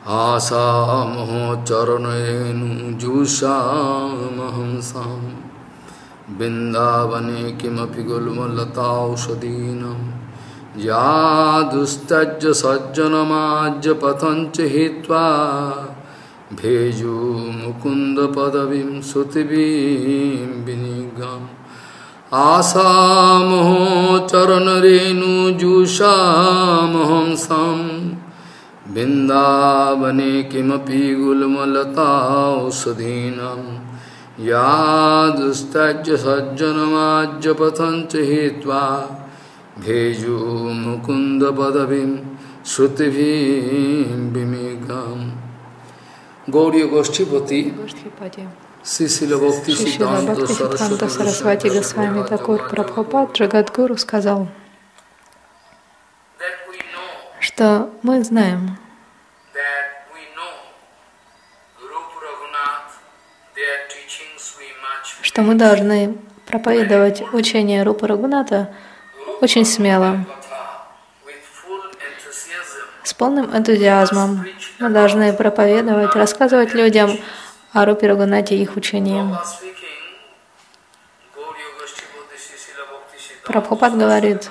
आसामहो चरणेनु जुषामहंसां बिन्दावने किमपि गुल्मलताौषधीनां या दुस्तज्ज सज्जनमाज्य पतञ्च हित्वा भेजु मुकुंद पदवीं सुतिवीं विनिगाम् आसामहो चरणरेणु जुषामहंसां बिन्दावने किमपि गुल्मलताौषधीनां या दुस्तज्ज सज्जनमाज्य पतञ्च हित्वा भेजु मुकुंद पदवीं श्रुतिभिः विमिगाम्। गौड़ीय गोष्ठीपति Шрила Бхакти Сиддханта Сарасвати Госвами Такур Прабхупад Джагадгуру сказал, что мы знаем, что мы должны проповедовать учение Рупы Рагунатха очень смело, с полным энтузиазмом. Мы должны проповедовать, рассказывать людям о Рупе Рагунатхе и их учении. Прабхупад говорит,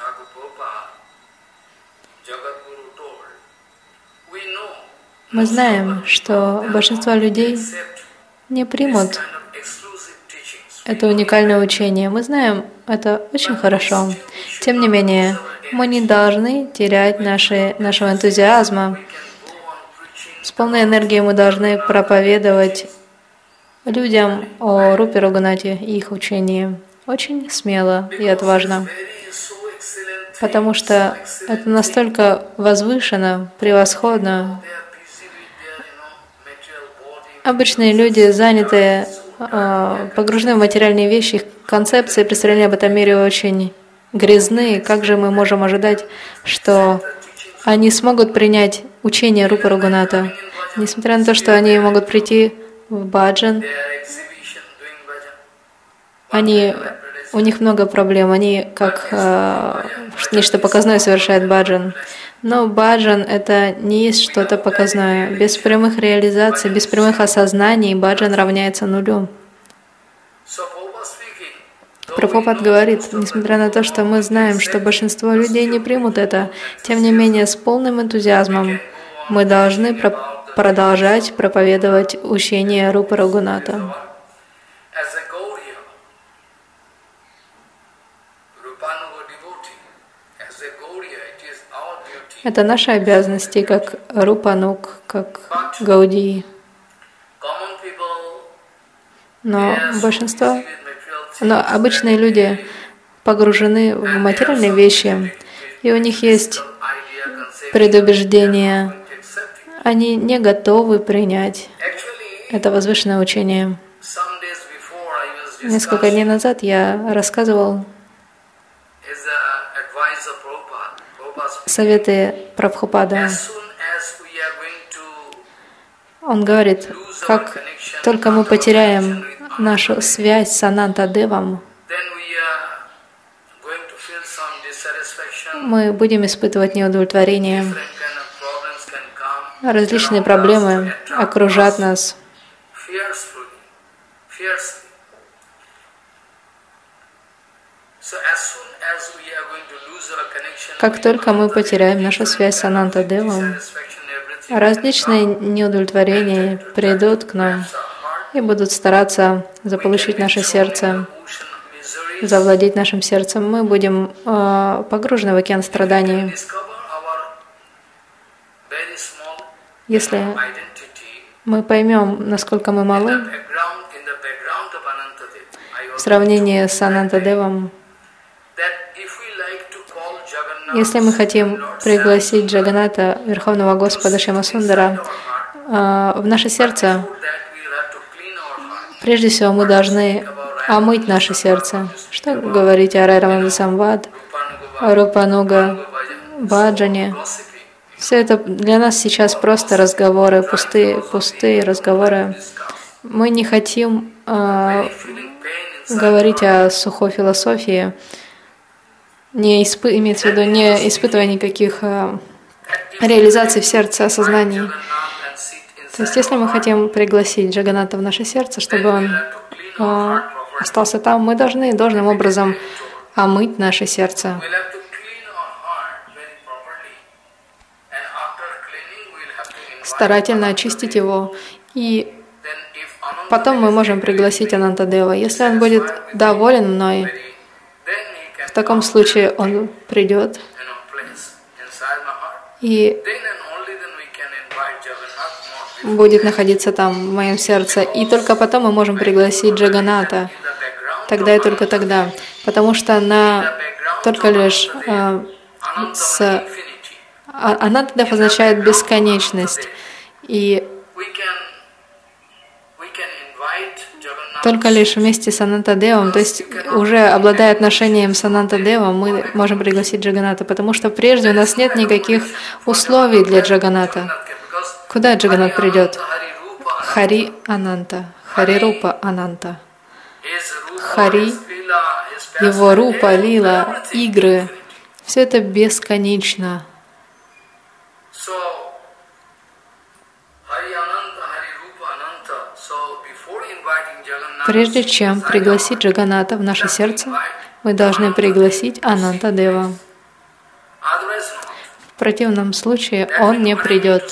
мы знаем, что большинство людей не примут это уникальное учение. Мы знаем, это очень хорошо. Тем не менее, мы не должны терять нашего энтузиазма. С полной энергией мы должны проповедовать людям о Рупе Рагунатхе и их учении. Очень смело и отважно. Потому что это настолько возвышенно, превосходно. Обычные люди, занятые, погружены в материальные вещи, их концепции, представления об этом мире очень грязны. Как же мы можем ожидать, что они смогут принять учение Рупы Рагунатха, несмотря на то, что они могут прийти в баджан? У них много проблем, они как нечто показное совершают баджан. Но баджан — это не есть что-то показное. Без прямых реализаций, без прямых осознаний баджан равняется нулю. Прабхупад говорит, несмотря на то, что мы знаем, что большинство людей не примут это, тем не менее с полным энтузиазмом мы должны продолжать проповедовать учение Рупы Рагунатха. Это наши обязанности, как Рупанук, как Гаудии. Но обычные люди погружены в материальные вещи, и у них есть предубеждения. Они не готовы принять это возвышенное учение. Несколько дней назад я рассказывал советы Прабхупада. Он говорит, как только мы потеряем нашу связь с Анантадевом, мы будем испытывать неудовлетворение. Различные проблемы окружат нас. Как только мы потеряем нашу связь с Анантадевом, различные неудовлетворения придут к нам и будут стараться заполучить наше сердце, завладеть нашим сердцем. Мы будем погружены в океан страданий. Если мы поймем, насколько мы малы в сравнении с Анантадевом, если мы хотим пригласить Джаганната, Верховного Господа Шьямасундара, в наше сердце, прежде всего мы должны омыть наше сердце. Что говорить о Райрамананда Самвад, о Рупануга, Баджане? Все это для нас сейчас просто разговоры, пустые разговоры. Мы не хотим говорить о сухой философии, имеется в виду не испытывая никаких реализаций в сердце, осознаний. То есть, если мы хотим пригласить Джаганната в наше сердце, чтобы он остался там, мы должны должным образом омыть наше сердце. Старательно очистить его. И потом мы можем пригласить Анантадева. Если он будет доволен мной, в таком случае он придет и будет находиться там, в моем сердце. И только потом мы можем пригласить Джаганната. Тогда и только тогда. Потому что только лишь Анантадев означает бесконечность. И только лишь вместе с Анантадевом, то есть уже обладая отношением с Анантадевом, мы можем пригласить Джаганната, потому что прежде у нас нет никаких условий для Джаганната. Куда Джаганнат придет? Хари Ананта, Хари Рупа Ананта. Хари, его Рупа, Лила, игры, все это бесконечно. Прежде чем пригласить Джаганната в наше сердце, мы должны пригласить Анантадева. В противном случае он не придет.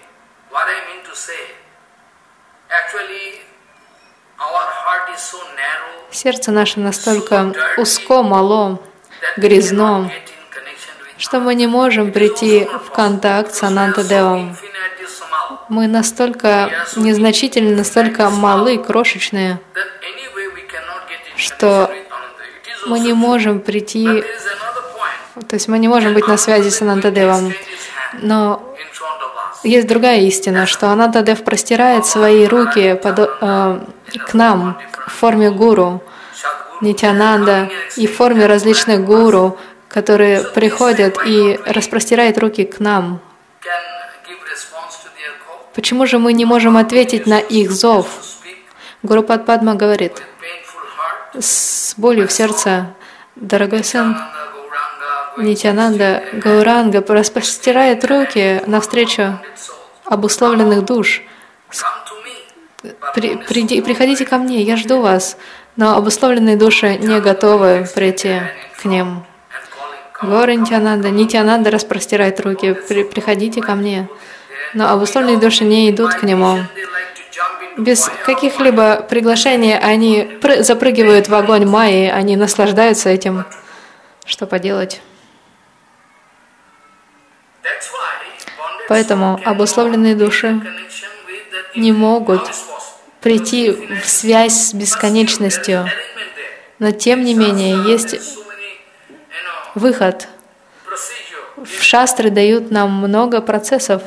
Сердце наше настолько узко, мало, грязно, что мы не можем прийти в контакт с Анантадевом. Мы настолько незначительны, настолько малы, крошечные, что мы не можем прийти, то есть мы не можем быть на связи с Анантадевом. Но есть другая истина, что Анантадев простирает свои руки к нам в форме гуру, Нитьянанда, и в форме различных гуру, которые приходят и распростирают руки к нам. Почему же мы не можем ответить на их зов? Гурупад Падма говорит с болью в сердце: дорогой сын, Нитьянанда Гауранга распростирает руки навстречу обусловленных душ. Приходите ко мне, я жду вас. Но обусловленные души не готовы прийти к ним. Гаура Нитьянанда распростирает руки: приходите ко мне. Но обусловленные души не идут к нему. Без каких-либо приглашений они запрыгивают в огонь майи, они наслаждаются этим. Что поделать? Поэтому обусловленные души не могут прийти в связь с бесконечностью. Но тем не менее есть выход. В шастры дают нам много процессов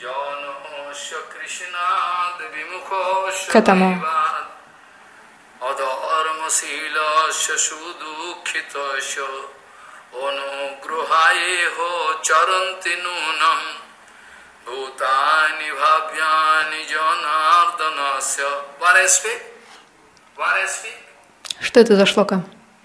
к этому. Что это за шлока?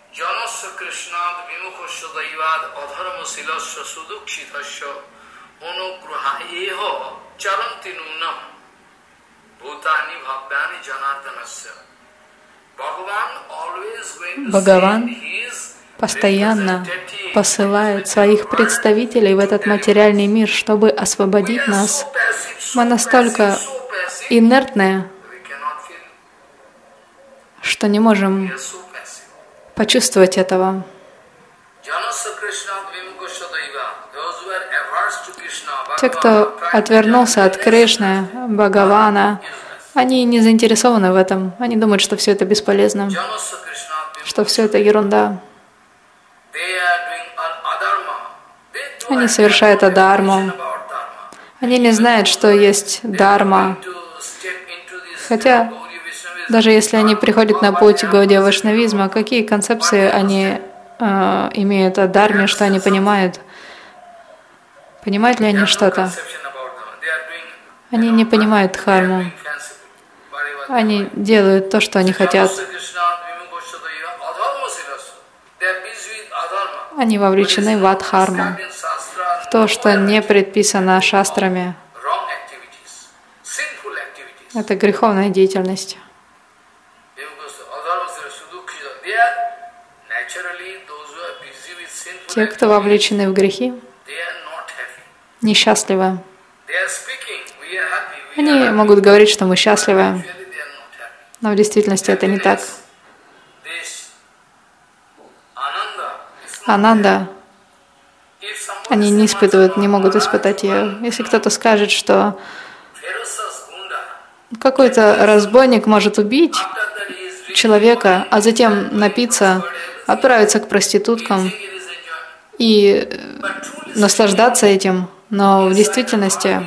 Бхагаван постоянно посылает своих представителей в этот материальный мир, чтобы освободить нас. Мы настолько инертные, что не можем почувствовать этого. Те, кто отвернулся от Кришны, Бхагавана, они не заинтересованы в этом. Они думают, что все это бесполезно, что все это ерунда. Они совершают адарму. Они не знают, что есть дарма. Хотя, даже если они приходят на путь Гаудия Вайшнавизма, какие концепции они имеют о дарме, что они понимают? Понимают ли они что-то? Они не понимают дхарму. Они делают то, что они хотят. Они вовлечены в адхарму, в то, что не предписано шастрами. Это греховная деятельность. Те, кто вовлечены в грехи, несчастливы. Они могут говорить, что мы счастливы, но в действительности это не так. Ананда, они не испытывают, не могут испытать ее. Если кто-то скажет, что какой-то разбойник может убить человека, а затем напиться, отправиться к проституткам и наслаждаться этим, но в действительности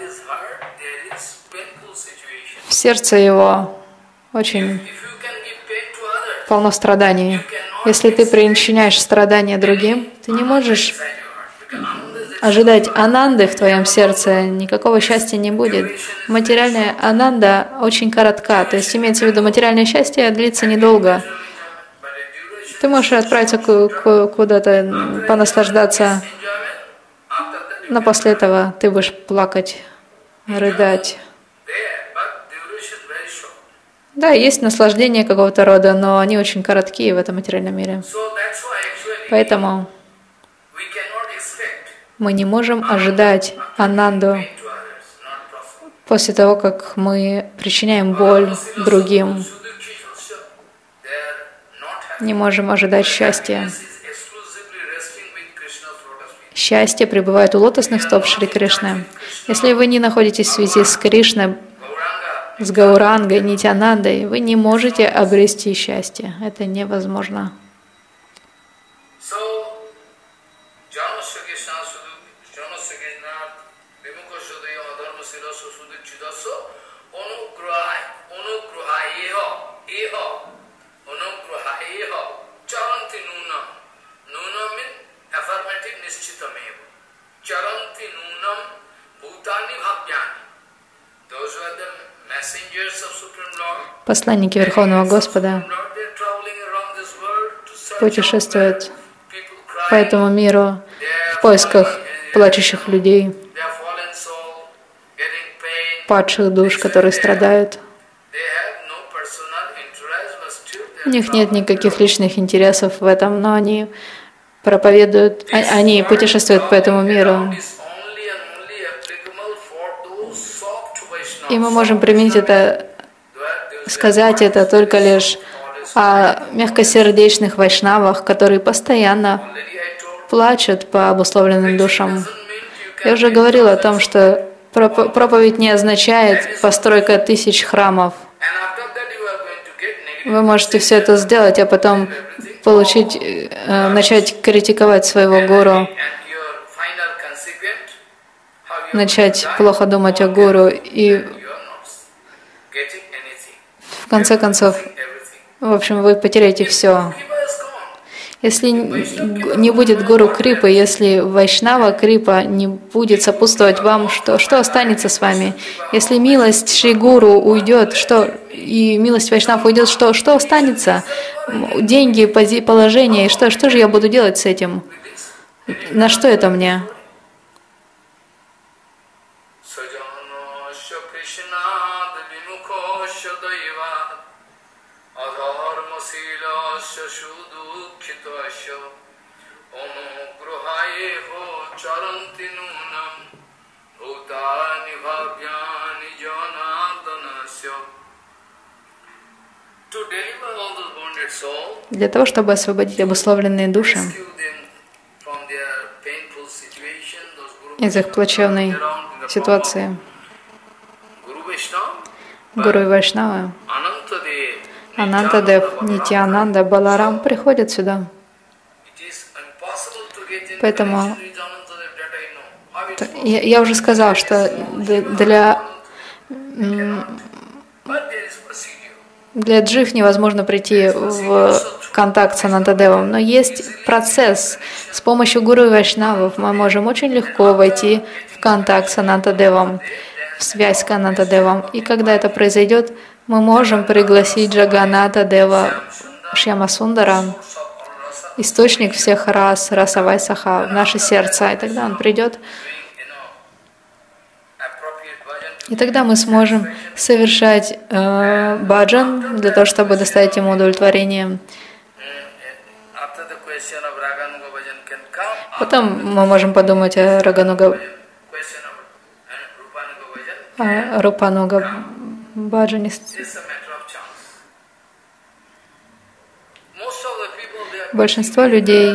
в сердце его очень полно страданий. Если ты причиняешь страдания другим, ты не можешь ожидать ананды в твоем сердце, никакого счастья не будет. Материальная ананда очень коротка, то есть имеется в виду материальное счастье длится недолго. Ты можешь отправиться куда-то, понаслаждаться, но после этого ты будешь плакать, рыдать. Да, есть наслаждение какого-то рода, но они очень короткие в этом материальном мире. Поэтому мы не можем ожидать ананду после того, как мы причиняем боль другим. Не можем ожидать счастья. Счастье пребывает у лотосных стоп Шри Кришны. Если вы не находитесь в связи с Кришной, с Гаурангой, Нитянандой, вы не можете обрести счастье. Это невозможно. Посланники Верховного Господа путешествуют по этому миру в поисках плачущих людей, падших душ, которые страдают. У них нет никаких личных интересов в этом, но они проповедуют, они путешествуют по этому миру. И мы можем применить это, сказать это только лишь о мягкосердечных вайшнавах, которые постоянно плачут по обусловленным душам. Я уже говорила о том, что проповедь не означает постройка 1000 храмов. Вы можете все это сделать, а потом начать критиковать своего гуру, начать плохо думать о гуру и в конце концов, в общем, вы потеряете все. Если не будет гуру крипы, если вайшнава крипа не будет сопутствовать вам, что останется с вами? Если милость Шри Гуру уйдет, и милость вайшнав уйдет, что останется? Деньги, положение, и что же я буду делать с этим? На что это мне? Для того, чтобы освободить обусловленные души из их плачевной ситуации, Гуру и Вайшнавы, Анантадев, Нитьянанда, Баларам приходят сюда. Поэтому я уже сказал, что для джив невозможно прийти в контакт с Анантадевом, но есть процесс. С помощью Гуру и Вайшнавов мы можем очень легко войти в контакт с Анантадевом, в связь с Анантадевом. И когда это произойдет, мы можем пригласить Джаганната Дева Шьямасундара, источник всех рас, раса Вайсаха, в наше сердце, и тогда он придет И тогда мы сможем совершать баджан для того, чтобы доставить ему удовлетворение. Потом мы можем подумать о Рупануга баджане. Большинство людей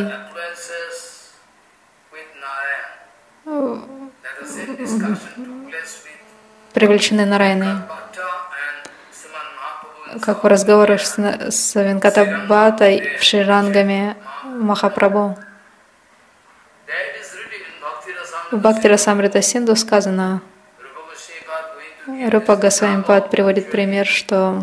привлечены Нарайной, как в разговорах с Венкатабхатой в Шрирангаме Махапрабху. В Бхакти-расамрита Синду сказано, Рупа Госвами-пад приводит пример, что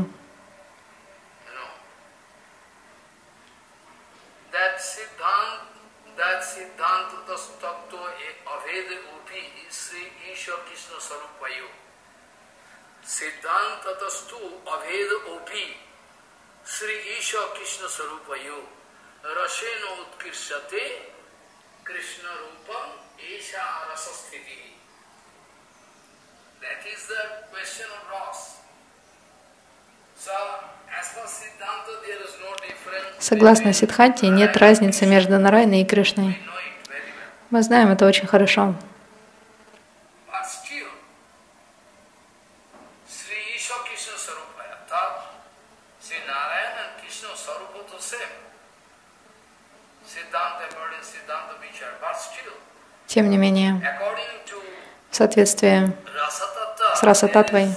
согласно Сиддханте, нет разницы между Нарайной и Кришной. Мы знаем это очень хорошо. Тем не менее, в соответствии с Раса-татвой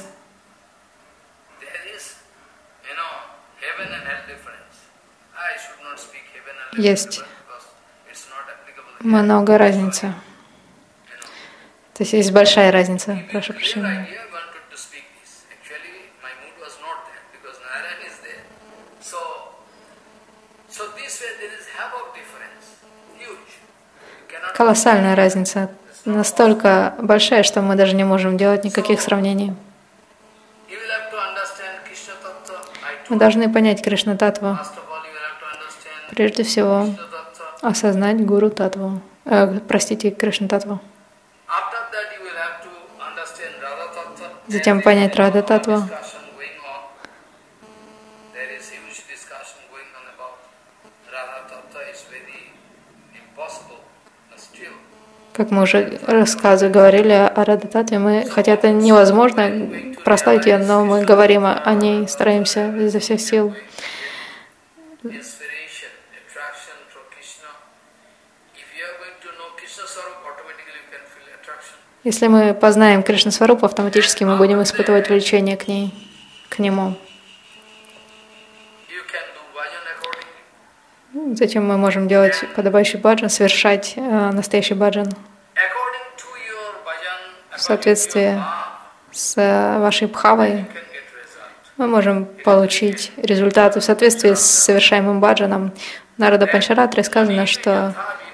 есть много разницы. То есть есть большая разница, прошу прощения. Колоссальная разница, настолько большая, что мы даже не можем делать никаких сравнений. Мы должны понять Кришна-татву. Прежде всего, осознать Гуру-татву. Кришна-татву. Затем понять Рада-татву. Как мы уже говорили о Рада-татве, хотя это невозможно прославить ее, но мы говорим о ней, стараемся изо всех сил. Если мы познаем Кришна-сварупу, автоматически мы будем испытывать влечение к ней, к нему. Затем мы можем делать подобающий баджан, совершать настоящий баджан в соответствии с вашей бхавой. Мы можем получить результаты в соответствии с совершаемым баджаном. В Нарада Панчаратре сказано, что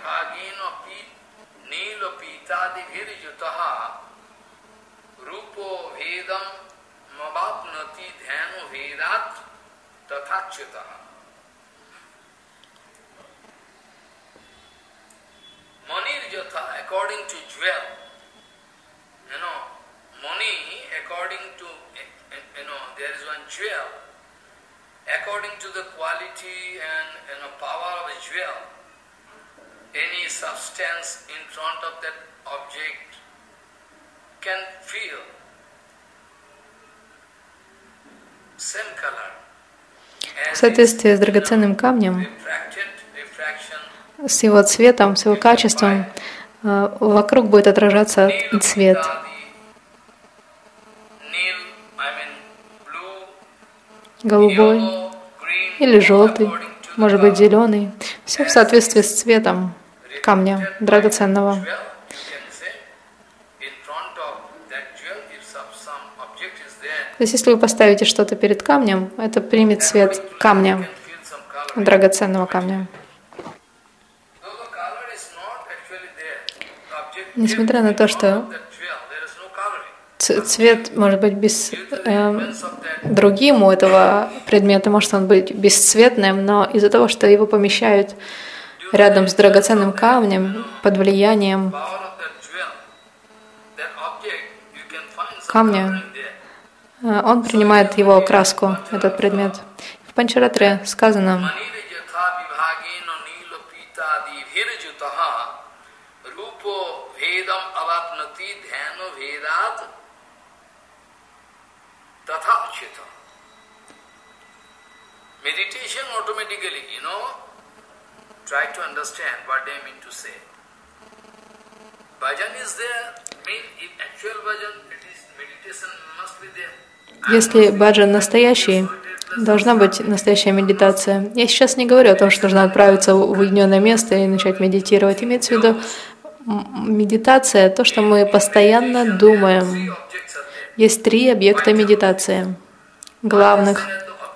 в соответствии с драгоценным камнем, с его цветом, с его качеством, вокруг будет отражаться цвет. Голубой или желтый, может быть зеленый. Все в соответствии с цветом камня драгоценного. То есть, если вы поставите что-то перед камнем, это примет цвет камня, драгоценного камня. Несмотря на то, что цвет может быть другим у этого предмета, может он быть бесцветным, но из-за того, что его помещают рядом с драгоценным камнем, под влиянием камня, он принимает его окраску, этот предмет. В Панчаратре сказано: meditation automatically, try to understand what they mean to say. Bhajan is there, if actual bhajan, it is meditation must be there. Если баджан настоящий, должна быть настоящая медитация. Я сейчас не говорю о том, что нужно отправиться в уединенное место и начать медитировать. Имеется в виду медитация, то, что мы постоянно думаем. Есть 3 объекта медитации, главных.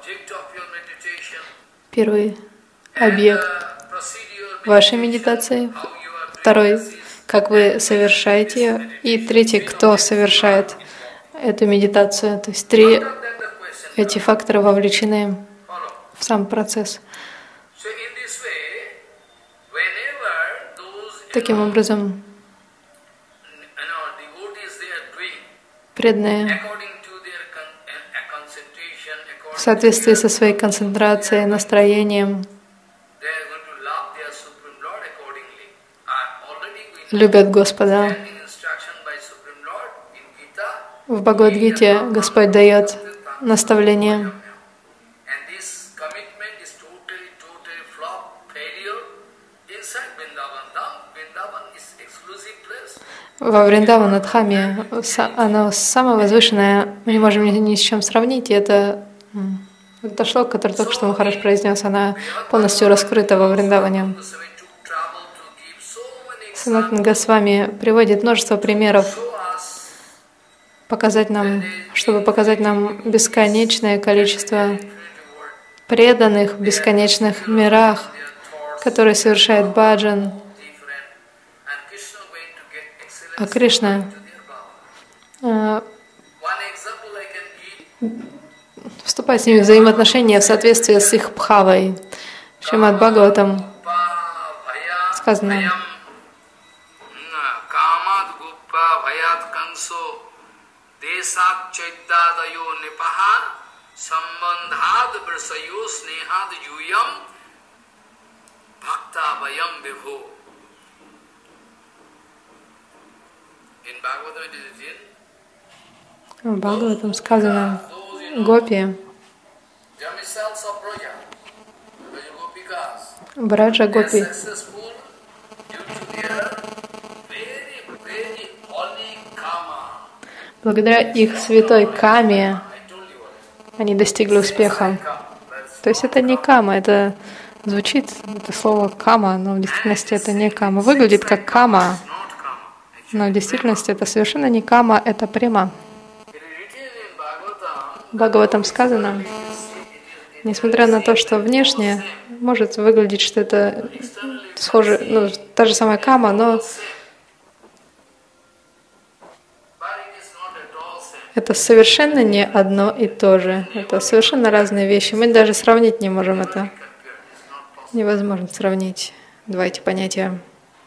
Первый объект вашей медитации, второй, как вы совершаете ее, и третий, кто совершает эту медитацию. То есть 3 эти фактора вовлечены в сам процесс. Таким образом, преданные в соответствии со своей концентрацией, настроением любят Господа. В Бхагавад-гите Господь дает наставление. Во Вриндаванадхаме оно самое возвышенное, мы не можем ни с чем сравнить, и это шлока, который только что Махарадж произнес, она полностью раскрыта во Вриндаване. Санатана Госвами приводит множество примеров, чтобы показать нам бесконечное количество преданных в бесконечных мирах, которые совершают баджан. А Кришна вступает с ними в взаимоотношения в соответствии с их бхавой. В Шримад Бхагаватам сказано: в Бхагаватам сказано: гопи, браджа гопи, благодаря их святой каме они достигли успеха. То есть это не кама, это звучит, это слово кама, но в действительности это не кама. Выглядит как кама, но в действительности это совершенно не кама, это према. В Бхагаватам сказано, несмотря на то, что внешне может выглядеть, что это схоже, та же самая кама, но это совершенно не одно и то же. Это совершенно разные вещи. Мы даже сравнить не можем это. Невозможно сравнить 2 эти понятия.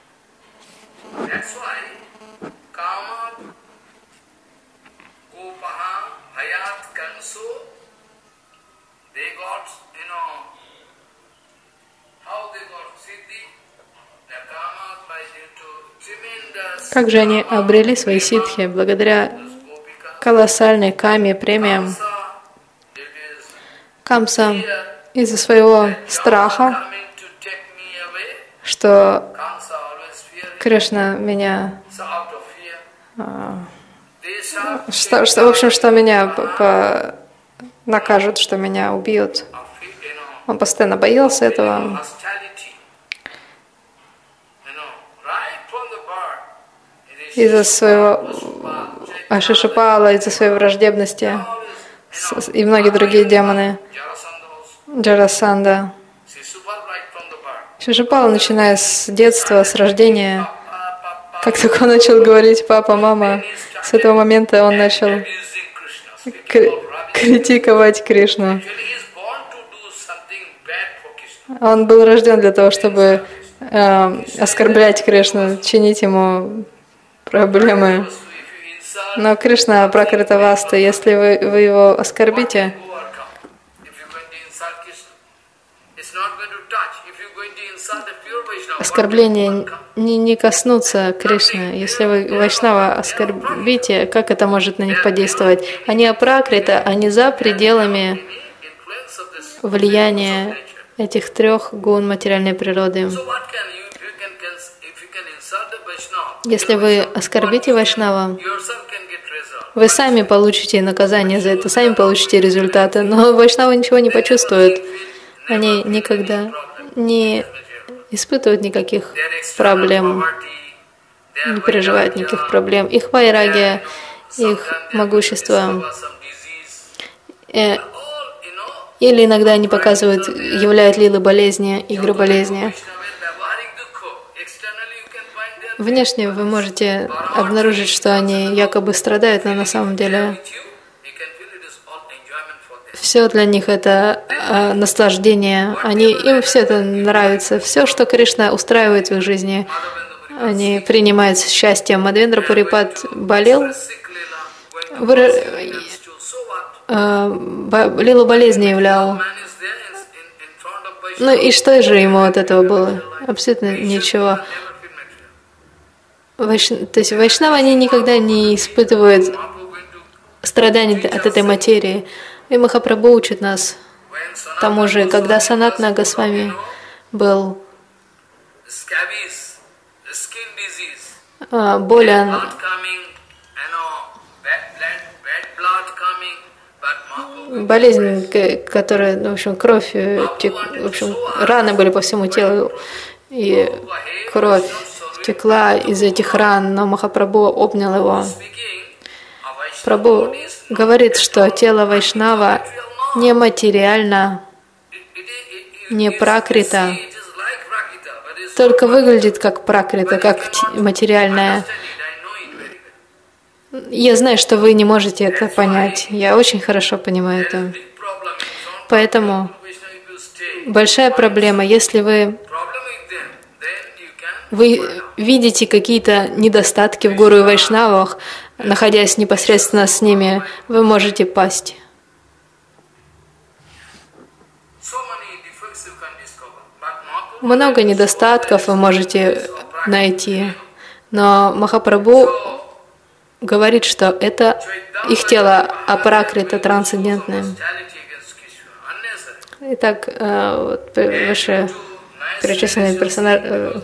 Как же они обрели свои ситхи благодаря колоссальной каме, премиям. Камса из-за своего страха, что Кришна меня, что меня накажут, что меня убьют. Он постоянно боялся этого. Из-за своего Ашишапала, из-за своей враждебности и многие другие демоны, Джарасанда. Шишапала, начиная с детства, с рождения, как только он начал говорить «папа, мама», с этого момента он начал критиковать Кришну. Он был рожден для того, чтобы оскорблять Кришну, чинить ему проблемы. Но Кришна Пракритаваста, если вы его оскорбите, оскорбления не коснутся Кришны. Если вы Вайшнава оскорбите, как это может на них подействовать? Они апракрита, они за пределами влияния этих трех гун материальной природы. Если вы оскорбите Вайшнава, вы сами получите наказание за это, сами получите результаты, но Вайшнавы ничего не почувствуют. Они никогда не испытывают никаких проблем, не переживают никаких проблем. Их вайрагия, их могущество. Или иногда они показывают, являют лилы болезни, игры болезни. Внешне вы можете обнаружить, что они якобы страдают, но на самом деле все для них это наслаждение. Им все это нравится. Все, что Кришна устраивает в их жизни, они принимают с счастьем. Мадхвендра Пурипад болел, лилу болезни являл. Ну и что же ему от этого было? Абсолютно ничего. То есть Вайшнавы, они никогда не испытывают страданий от этой материи. И Махапрабху учит нас тому же, когда Санатана Госвами был болен болезнь, которая, в общем, кровь, в общем, раны были по всему телу, и кровь текла из этих ран, но Махапрабху обнял его. Прабху говорит, что тело Вайшнава нематериально, не пракрита, только выглядит как пракрита, как материальное. Я знаю, что вы не можете это понять. Я очень хорошо понимаю это. Поэтому большая проблема, если вы видите какие-то недостатки в гуру и вайшнавах, находясь непосредственно с ними, вы можете пасть. Много недостатков вы можете найти, но Махапрабху говорит, что это их тело апракрита, трансцендентное. Итак, вот, выше перечисленные персонажи,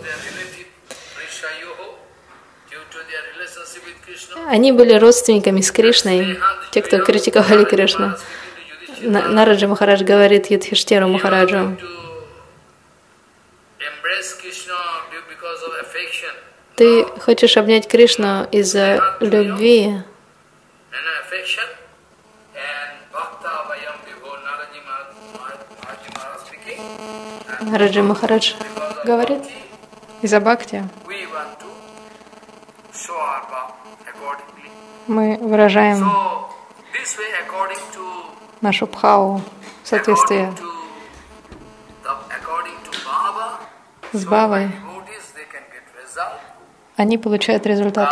они были родственниками с Кришной, те, кто критиковали Кришну. Нараджа Махарадж говорит Юдхиштхиру Махараджу: ты хочешь обнять Кришну из-за любви. Нараджа Махарадж говорит из-за бхакти. Мы выражаем нашу бхаву в соответствии с бхавой. Они получают результаты.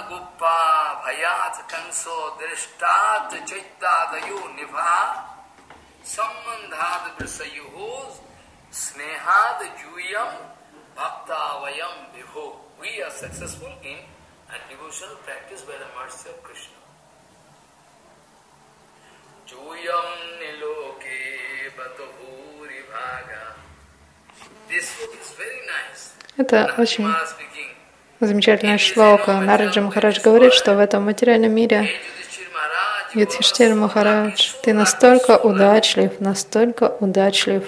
Это очень замечательная шлока. Нараджа Махарадж говорит, что в этом материальном мире, Юдхиштхир Махарадж, ты настолько удачлив, настолько удачлив.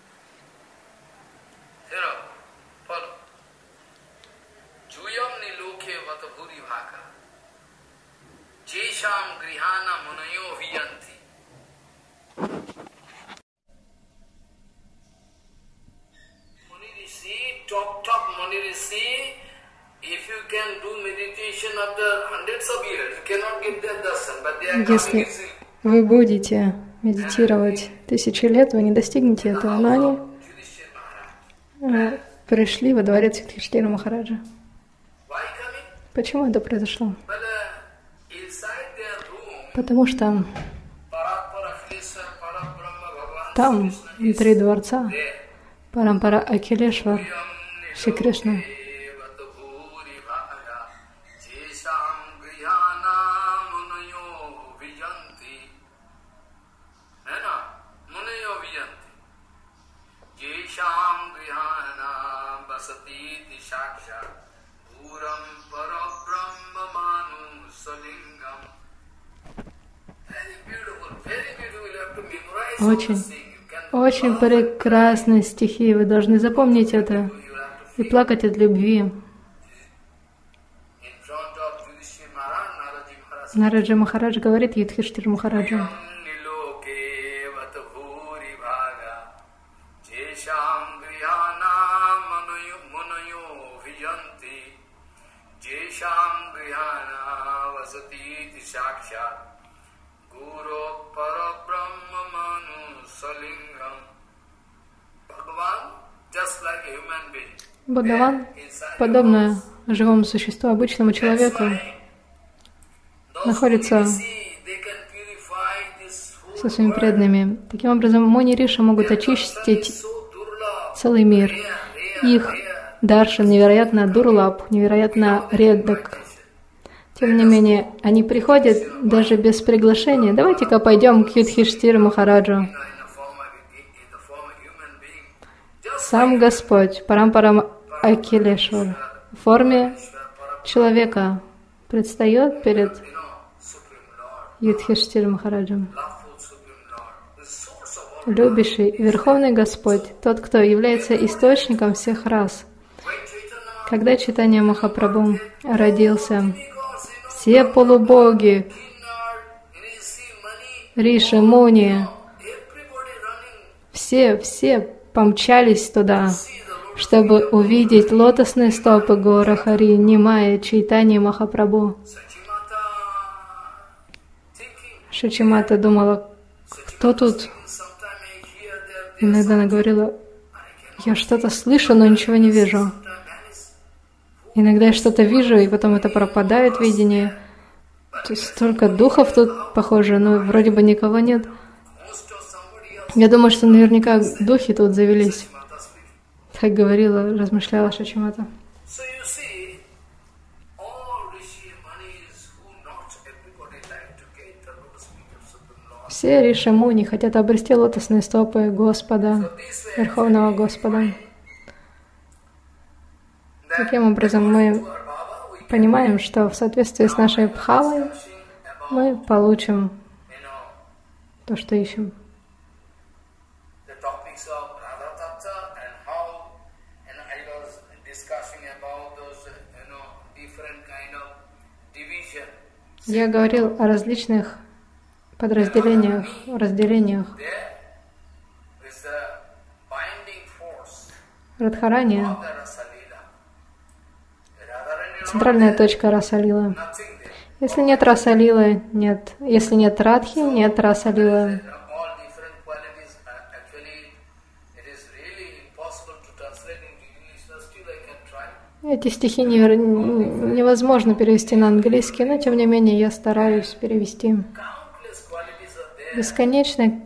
Если вы будете медитировать 1000 лет, вы не достигнете этого, но они пришли во дворец Юдхиштхира Махараджа. Почему это произошло? Потому что там три дворца, Парампара Акилешвар, Шри Кришна. Очень прекрасные стихи, вы должны запомнить это и плакать от любви. Нараджи Махарадж говорит Юдхиштхир Махараджу: Бхагаван, подобно живому существу, обычному человеку, находится со своими преданными. Таким образом, Муни Риши могут очистить целый мир. Их даршан невероятно дурлаб, невероятно редок. Тем не менее, они приходят даже без приглашения. Давайте-ка пойдем к Юдхиштхиру Махараджу. Сам Господь, Парампара Акилешвар, в форме человека предстает перед Юдхиштхиром Махараджем. Любящий Верховный Господь, тот, кто является источником всех рас. Когда Чайтанья Махапрабху родился, все полубоги, Риши, Муни, все помчались туда, чтобы увидеть лотосные стопы Гора Хари, Нимая, Чайтаньи Махапрабху. Шачимата думала, кто тут? Иногда она говорила, я что-то слышу, но ничего не вижу. Иногда я что-то вижу, и потом это пропадает видение. То есть столько духов тут, похоже, но вроде бы никого нет. Я думаю, что наверняка духи тут завелись. Так говорила, размышляла Шачимата. Все Риши Муни хотят обрести лотосные стопы Господа, Верховного Господа. Таким образом, мы понимаем, что в соответствии с нашей бхавой мы получим то, что ищем. Я говорил о различных подразделениях, разделениях. Радхарани — центральная точка Расалилы. Если нет Расалилы, нет. Если нет Радхи, нет Расалилы. Эти стихи невозможно перевести на английский, но тем не менее я стараюсь перевести. Бесконечное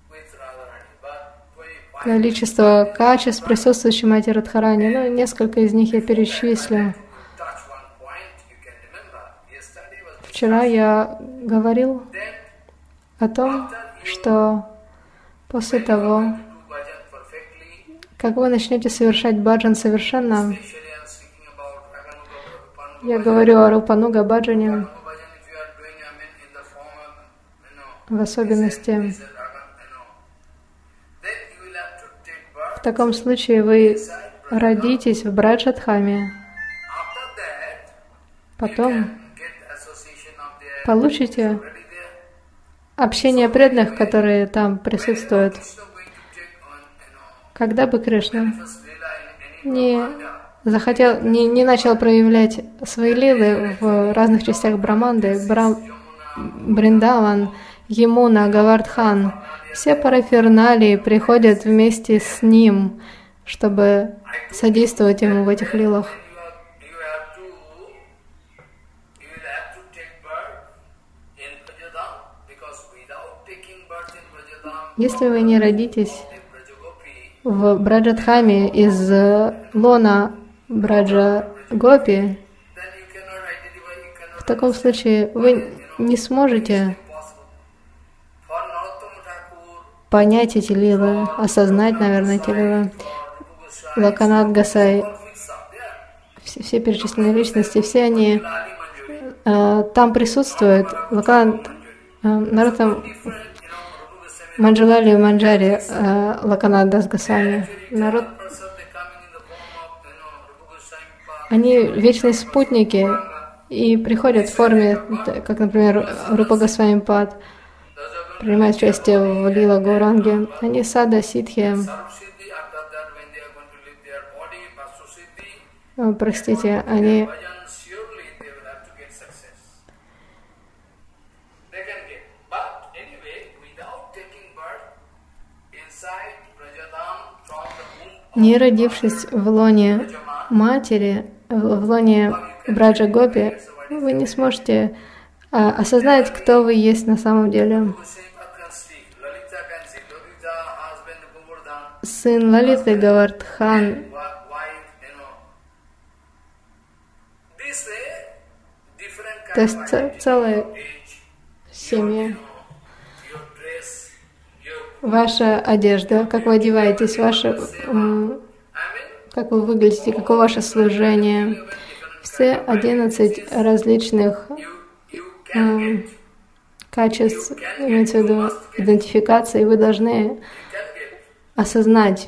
количество качеств, присутствующих в Мате Радхарани, но несколько из них я перечислю. Вчера я говорил о том, что после того, как вы начнете совершать баджан совершенно, я говорю о Рупануга баджане, в особенности. В таком случае вы родитесь в Браджадхаме, потом получите общение преданных, которые там присутствуют. Когда бы Кришна не начал проявлять свои лилы в разных частях Браманды, Бриндаван, Ямуна, Гавардхан, все параферналии приходят вместе с ним, чтобы содействовать ему в этих лилах. Если вы не родитесь в Браджадхаме из лона Браджа Гопи, в таком случае вы не сможете понять эти лилы, осознать, наверное, эти лилы. Локанат Госай, все перечисленные личности, все они там присутствуют. Локанат, Нароттам Манджулали Манджари, Локанат Дас Госвами. Народ, они вечные спутники и приходят в форме, как, например, Рупа Госвами Пад, принимают участие в Лила Гауранге. Они сада, ситхи, простите, они не родившись в лоне матери, в лоне Браджа Гопи, вы не сможете осознать, кто вы есть на самом деле. Сын Лалиты Гавардхан, то есть целая семья. Ваша одежда, как вы одеваетесь, как вы выглядите, какое ваше служение. Все 11 различных качеств, имеется в виду идентификации, вы должны осознать,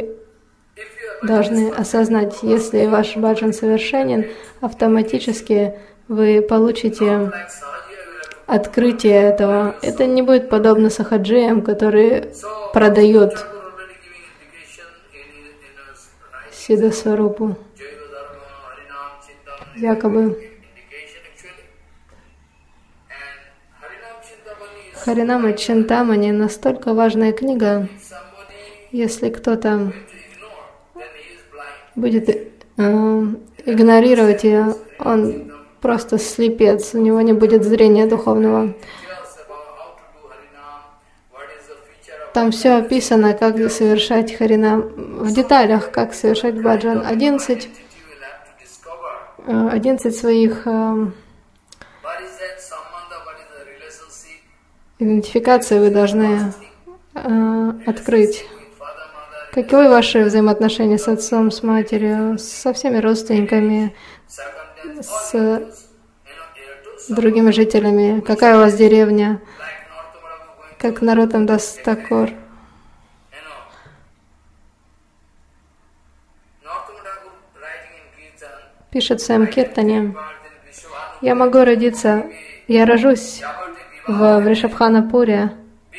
если ваш баджан совершенен, автоматически вы получите открытие этого. Это не будет подобно сахаджиям, которые продают Сиддхасварупу. Якобы Харинама Чинтамани настолько важная книга, если кто-то будет игнорировать ее, он просто слепец, у него не будет зрения духовного. Там все описано, как совершать харинам, в деталях, как совершать баджан. 11 своих идентификаций вы должны открыть. Каковы ваши взаимоотношения с отцом, с матерью, со всеми родственниками, с другими жителями? Какая у вас деревня? Как Нароттам Дас Такур. Пишет в своем киртане: я могу родиться, я рожусь в Вришабханапуре,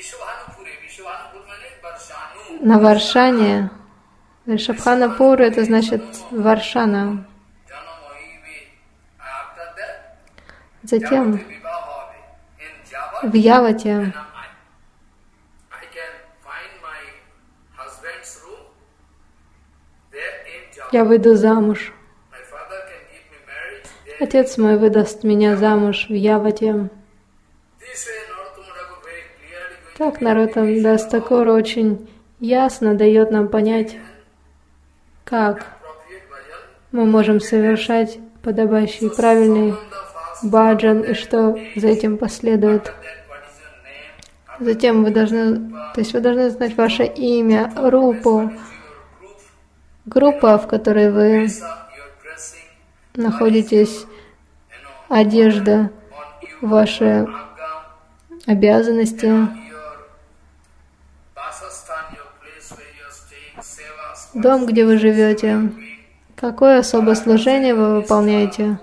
на Варшане. Вришабханапур — это значит Варшана. Затем в Явате я выйду замуж. Отец мой выдаст меня замуж в Явате. Так Нароттам Дас Такур очень ясно дает нам понять, как мы можем совершать подобающий правильный баджан и что за этим последует. Затем вы должны знать ваше имя, рупу, группа, в которой вы находитесь, одежда, ваши обязанности, дом, где вы живете, какое особое служение вы выполняете.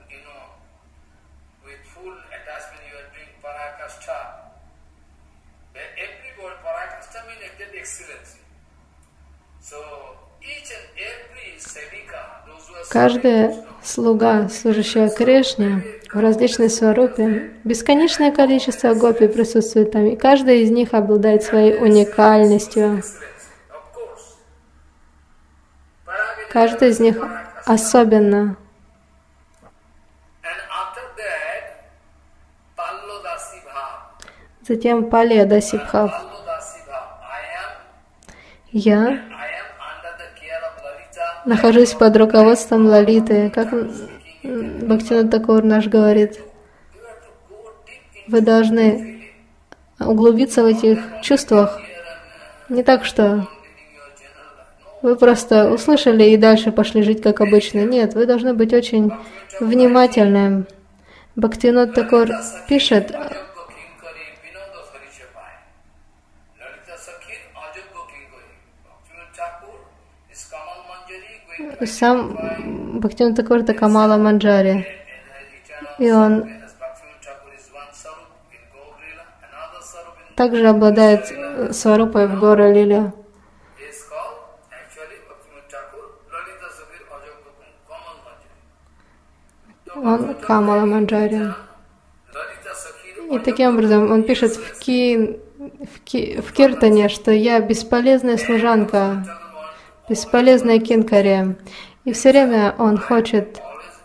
Каждая слуга, служащая Кришне, в различной сварупе, бесконечное количество гопи присутствует там, и каждая из них обладает своей уникальностью. Каждая из них особенна. Затем Пали Дасибхав. Я нахожусь под руководством Лалиты. Как Бхактивинода Тхакур наш говорит, вы должны углубиться в этих чувствах. Не так, что вы просто услышали и дальше пошли жить как обычно. Нет, вы должны быть очень внимательны. Бхактивинода Тхакур пишет, сам Бхактивинода Тхакур — это Камала Манджари, и он также обладает сварупой в Гора Лиле. Он Камала Манджари. И таким образом он пишет в Киртане, что я бесполезная служанка, бесполезная кинкари. И все время он хочет,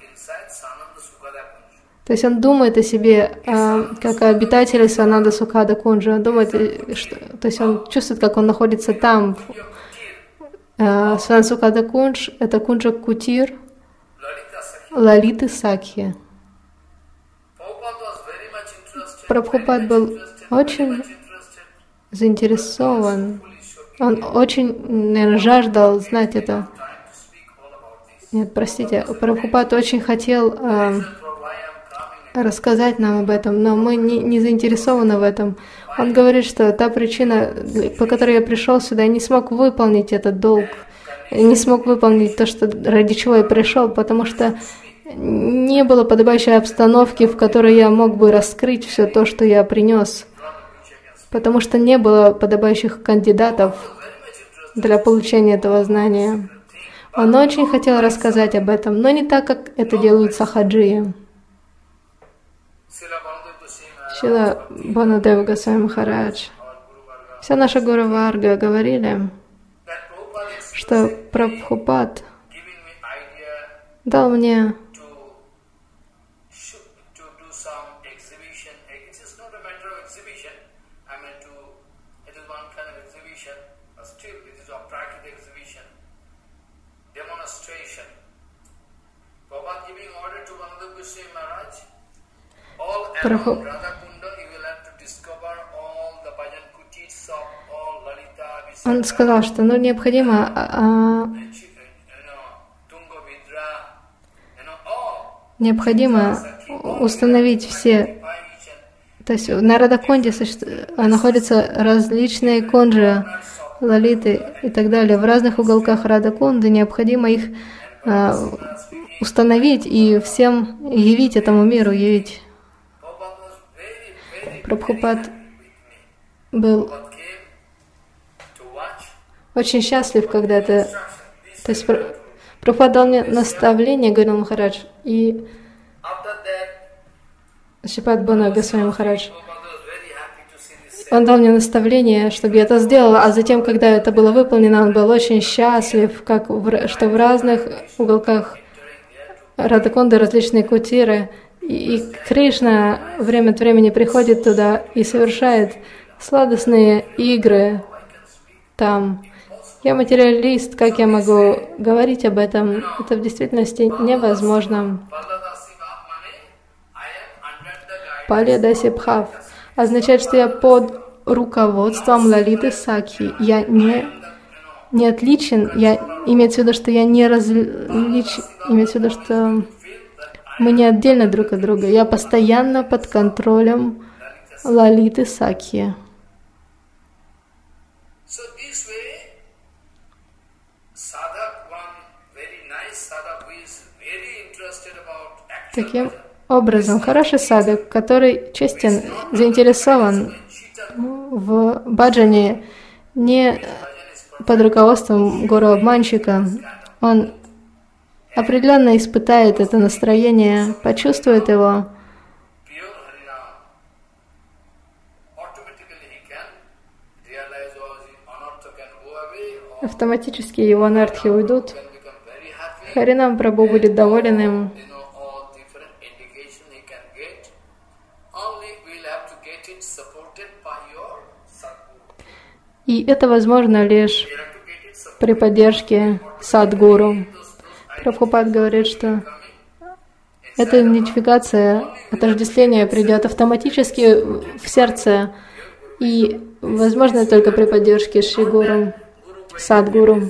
то есть он думает о себе как о обитателе Свананда Сукада Кунджа. Он думает, то есть он чувствует, как он находится там. Свананда Сукада Кундж — это Кунджа Кутир Лалиты Сакхи. Прабхупад был очень заинтересован. Он очень, наверное, жаждал знать это. Нет, простите, Прабхупад очень хотел рассказать нам об этом, но мы не заинтересованы в этом. Он говорит, что та причина, по которой я пришел сюда, я не смог выполнить этот долг, не смог выполнить то, что, ради чего я пришел, потому что не было подобающей обстановки, в которой я мог бы раскрыть все то, что я принес, потому что не было подобающих кандидатов для получения этого знания. Он очень хотел рассказать об этом, но не так, как это делают сахаджии. Шрила Бханадева Госвами Махарадж, вся наша Гуру Варга говорили, что Прабхупад дал мне Он сказал, что необходимо установить все. То есть на Радакунде находятся различные кунджи, лалиты и так далее. В разных уголках Радакунды необходимо их установить и всем явить этому миру, явить. Прабхупад был очень счастлив когда-то. То есть Прабхупад дал мне наставление, говорил Махарадж, и Шрипад Бхана Госвами Махарадж. Он дал мне наставление, чтобы я это сделала, а затем, когда это было выполнено, он был очень счастлив, что в разных уголках Радакунды различные кутиры, и Кришна время от времени приходит туда и совершает сладостные игры там. Я материалист, как я могу говорить об этом? Это в действительности невозможно. Пали Дасибхав означает, что я под руководством Лалиты Сакхи. Я не отличен, имеется в виду, что я не различен, имеется в виду, что мы не отдельно друг от друга. Я постоянно под контролем Лалиты Сакхи. Таким образом, хороший садхак, который честен, заинтересован в баджане не под руководством гуру-обманщика, он определенно испытает это настроение, почувствует его. Автоматически его анартхи уйдут. Харинам Прабху будет доволен им. И это возможно лишь при поддержке садгуру. Прабхупад говорит, что эта идентификация, отождествление придет автоматически в сердце и возможно только при поддержке Шри Гуру, Садгуру.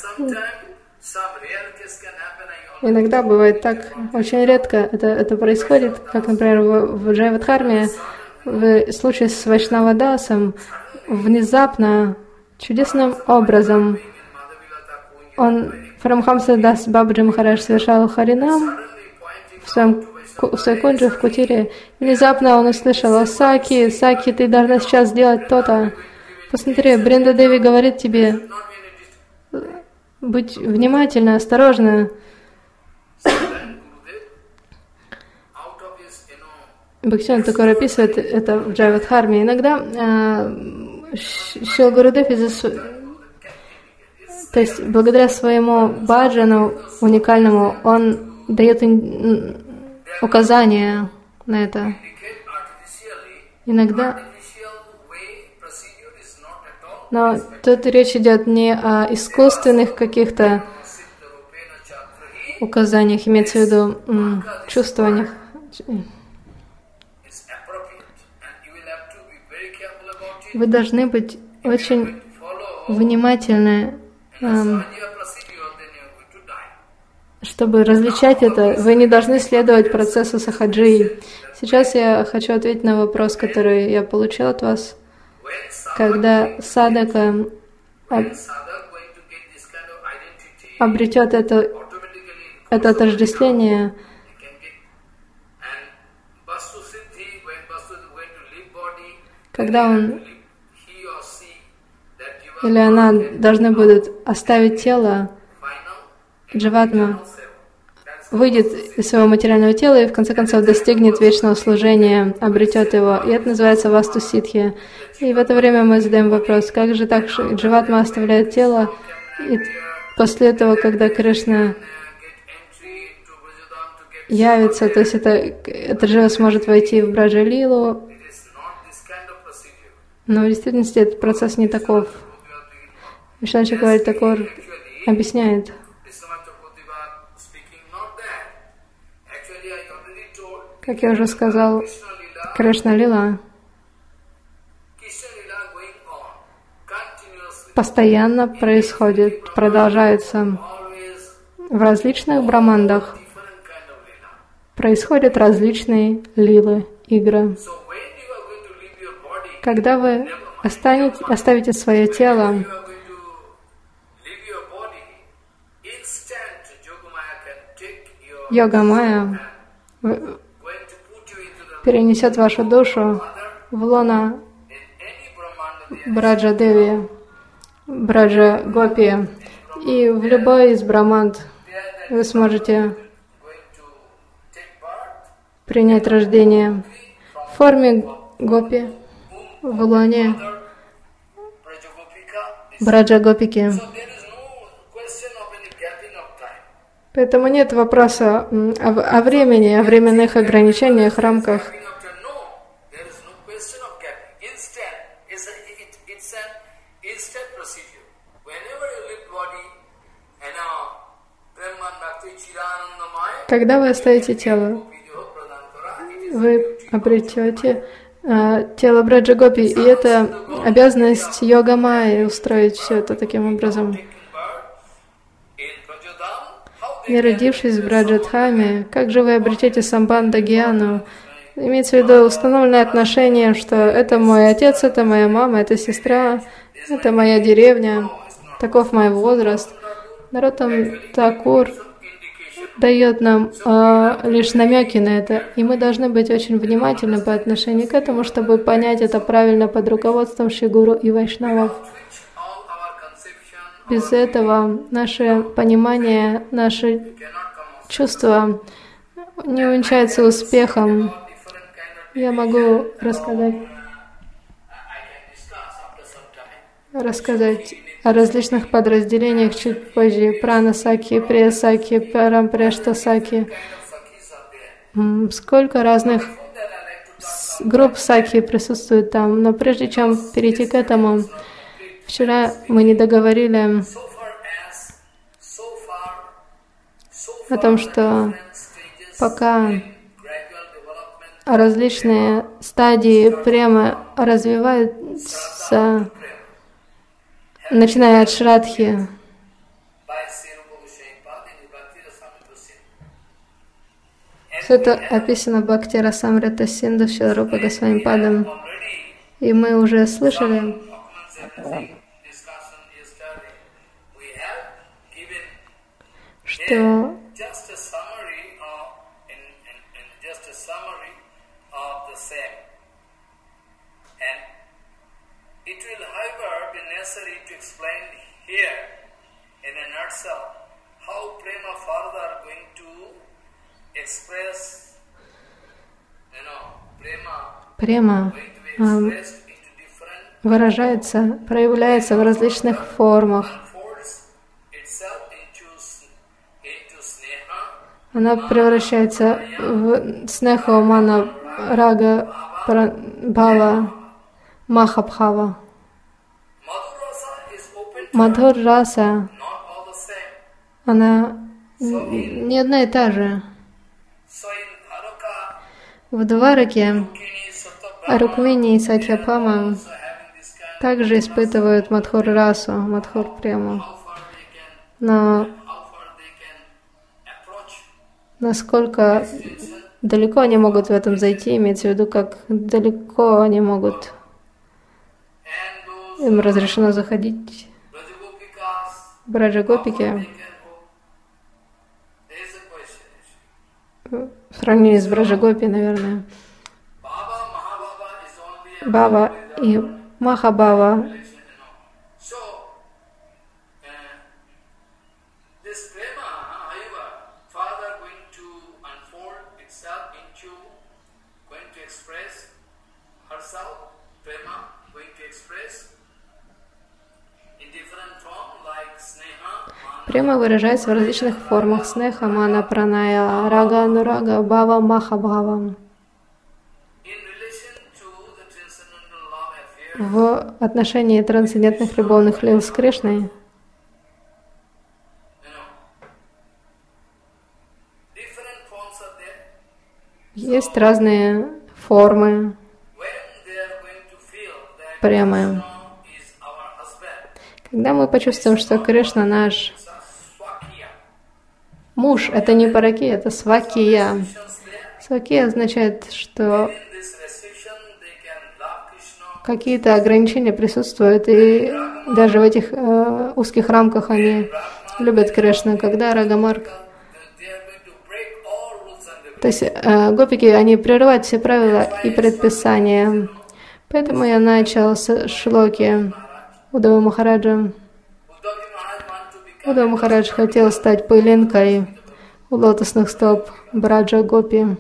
Иногда бывает так, очень редко это происходит, как, например, в Джайвадхарме, в случае с Вайшнавадасом, внезапно, чудесным образом, Парамхамса Дас Бабаджи Махарадж совершал Харинам в своей кунджи в Кутире. Внезапно он услышал: «О, Саки, Саки, ты должна сейчас сделать то-то. Посмотри, Бринда Деви говорит тебе, будь внимательна, осторожна». Бхактивинода Тхакур описывает это в Джайвадхарме. Иногда Шрила Гурудев то есть благодаря своему баджану уникальному, он дает указания на это. Иногда. Но тут речь идет не о искусственных каких-то указаниях, имеется в виду чувствованиях. Вы должны быть очень внимательны, чтобы различать это. Вы не должны следовать процессу сахаджи. Сейчас я хочу ответить на вопрос, который я получил от вас. Когда садака обретет это отождествление, когда он или она должны будут оставить тело, дживатма выйдет из своего материального тела и в конце концов достигнет вечного служения, обретет его. И это называется васту ситхи. И в это время мы задаем вопрос, как же так, что дживатма оставляет тело, и после этого, когда Кришна явится, то есть это джива сможет войти в Браджа-лилу, но в действительности этот процесс не таков. Вишнава Чакраварти Тхакур объясняет. Как я уже сказал, Кришна-лила постоянно происходит, продолжается в различных брамандах. Происходят различные лилы, игры. Когда вы оставите свое тело, Йога-майя перенесет вашу душу в лоно Браджа-деви, Браджа-гопи, и в любой из браманд вы сможете принять рождение в форме гопи, в лоне Браджа-гопики. Поэтому нет вопроса о времени, о временных ограничениях, рамках. Когда вы оставите тело, вы обретете тело Браджа-гопи, и это обязанность йога-майи устроить все это таким образом. Не родившись в Браджадхаме, как же вы обретете самбандха-гьяну? Имеется в виду установленное отношение, что это мой отец, это моя мама, это сестра, это моя деревня, таков мой возраст. Нароттам Тхакур дает нам лишь намеки на это, и мы должны быть очень внимательны по отношению к этому, чтобы понять это правильно под руководством Шри Гуру и Вайшнавов. Без этого наше понимание, наши чувства не увенчаются успехом. Я могу рассказать о различных подразделениях чуть позже. Прана-саки, Прия-саки, Парампрешта-саки. Сколько разных групп саки присутствует там. Но прежде чем перейти к этому, Вчера мы не договорили о том, что пока различные стадии премы развиваются, начиная от Шрадхи, все это описано в Бхакти Расамрита Синду Шрила Рупа Госвами Падом. И мы уже слышали, что према выражается, проявляется в различных формах. Она превращается в снеха, мана, рага, бхава, махабхава. Мадхур раса, она не одна и та же. В Двараке Рукмини и Сатьябхама также испытывают Мадхур расу, Мадхур прему. Но насколько далеко они могут в этом зайти, имеется в виду, как далеко они могут, им разрешено заходить. Браджа-гопики в сравнении с Браджа-гопи, наверное, Бава и Махабава према выражается в различных формах: снеха, мана, праная, рага, анурага, бава, махабхава. В отношении трансцендентных любовных лил с Кришной есть разные формы премы. Когда мы почувствуем, что Кришна наш муж, это не паракия, это свакия. Свакия означает, что какие-то ограничения присутствуют, и даже в этих узких рамках они любят Кришну. Когда Рагамарг, то есть гопики, они прерывают все правила и предписания. Поэтому я начал с шлоки Удава Махараджа. Удава Махарадж хотел стать пылинкой у лотосных стоп Браджа Гопи.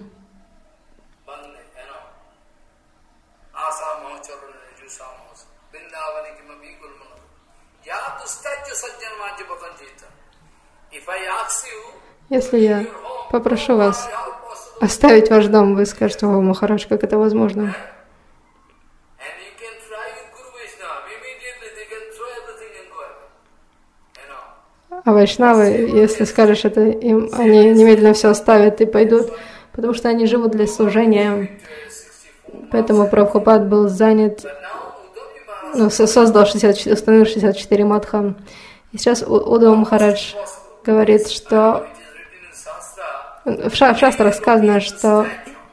Если я попрошу вас оставить ваш дом, вы скажете: о, Махарадж, как это возможно? А вайшнавы, если скажешь это им, они немедленно все оставят и пойдут, потому что они живут для служения. Поэтому Прабхупад был занят, установил 64 мадха. И сейчас Удава Махарадж говорит, что в шастрах сказано, что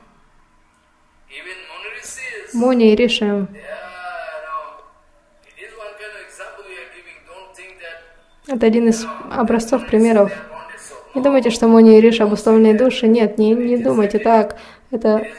Муни и Риши — это один из образцов, примеров. Не думайте, что Муни и Риши — обусловленные души. Нет, не думайте так. Это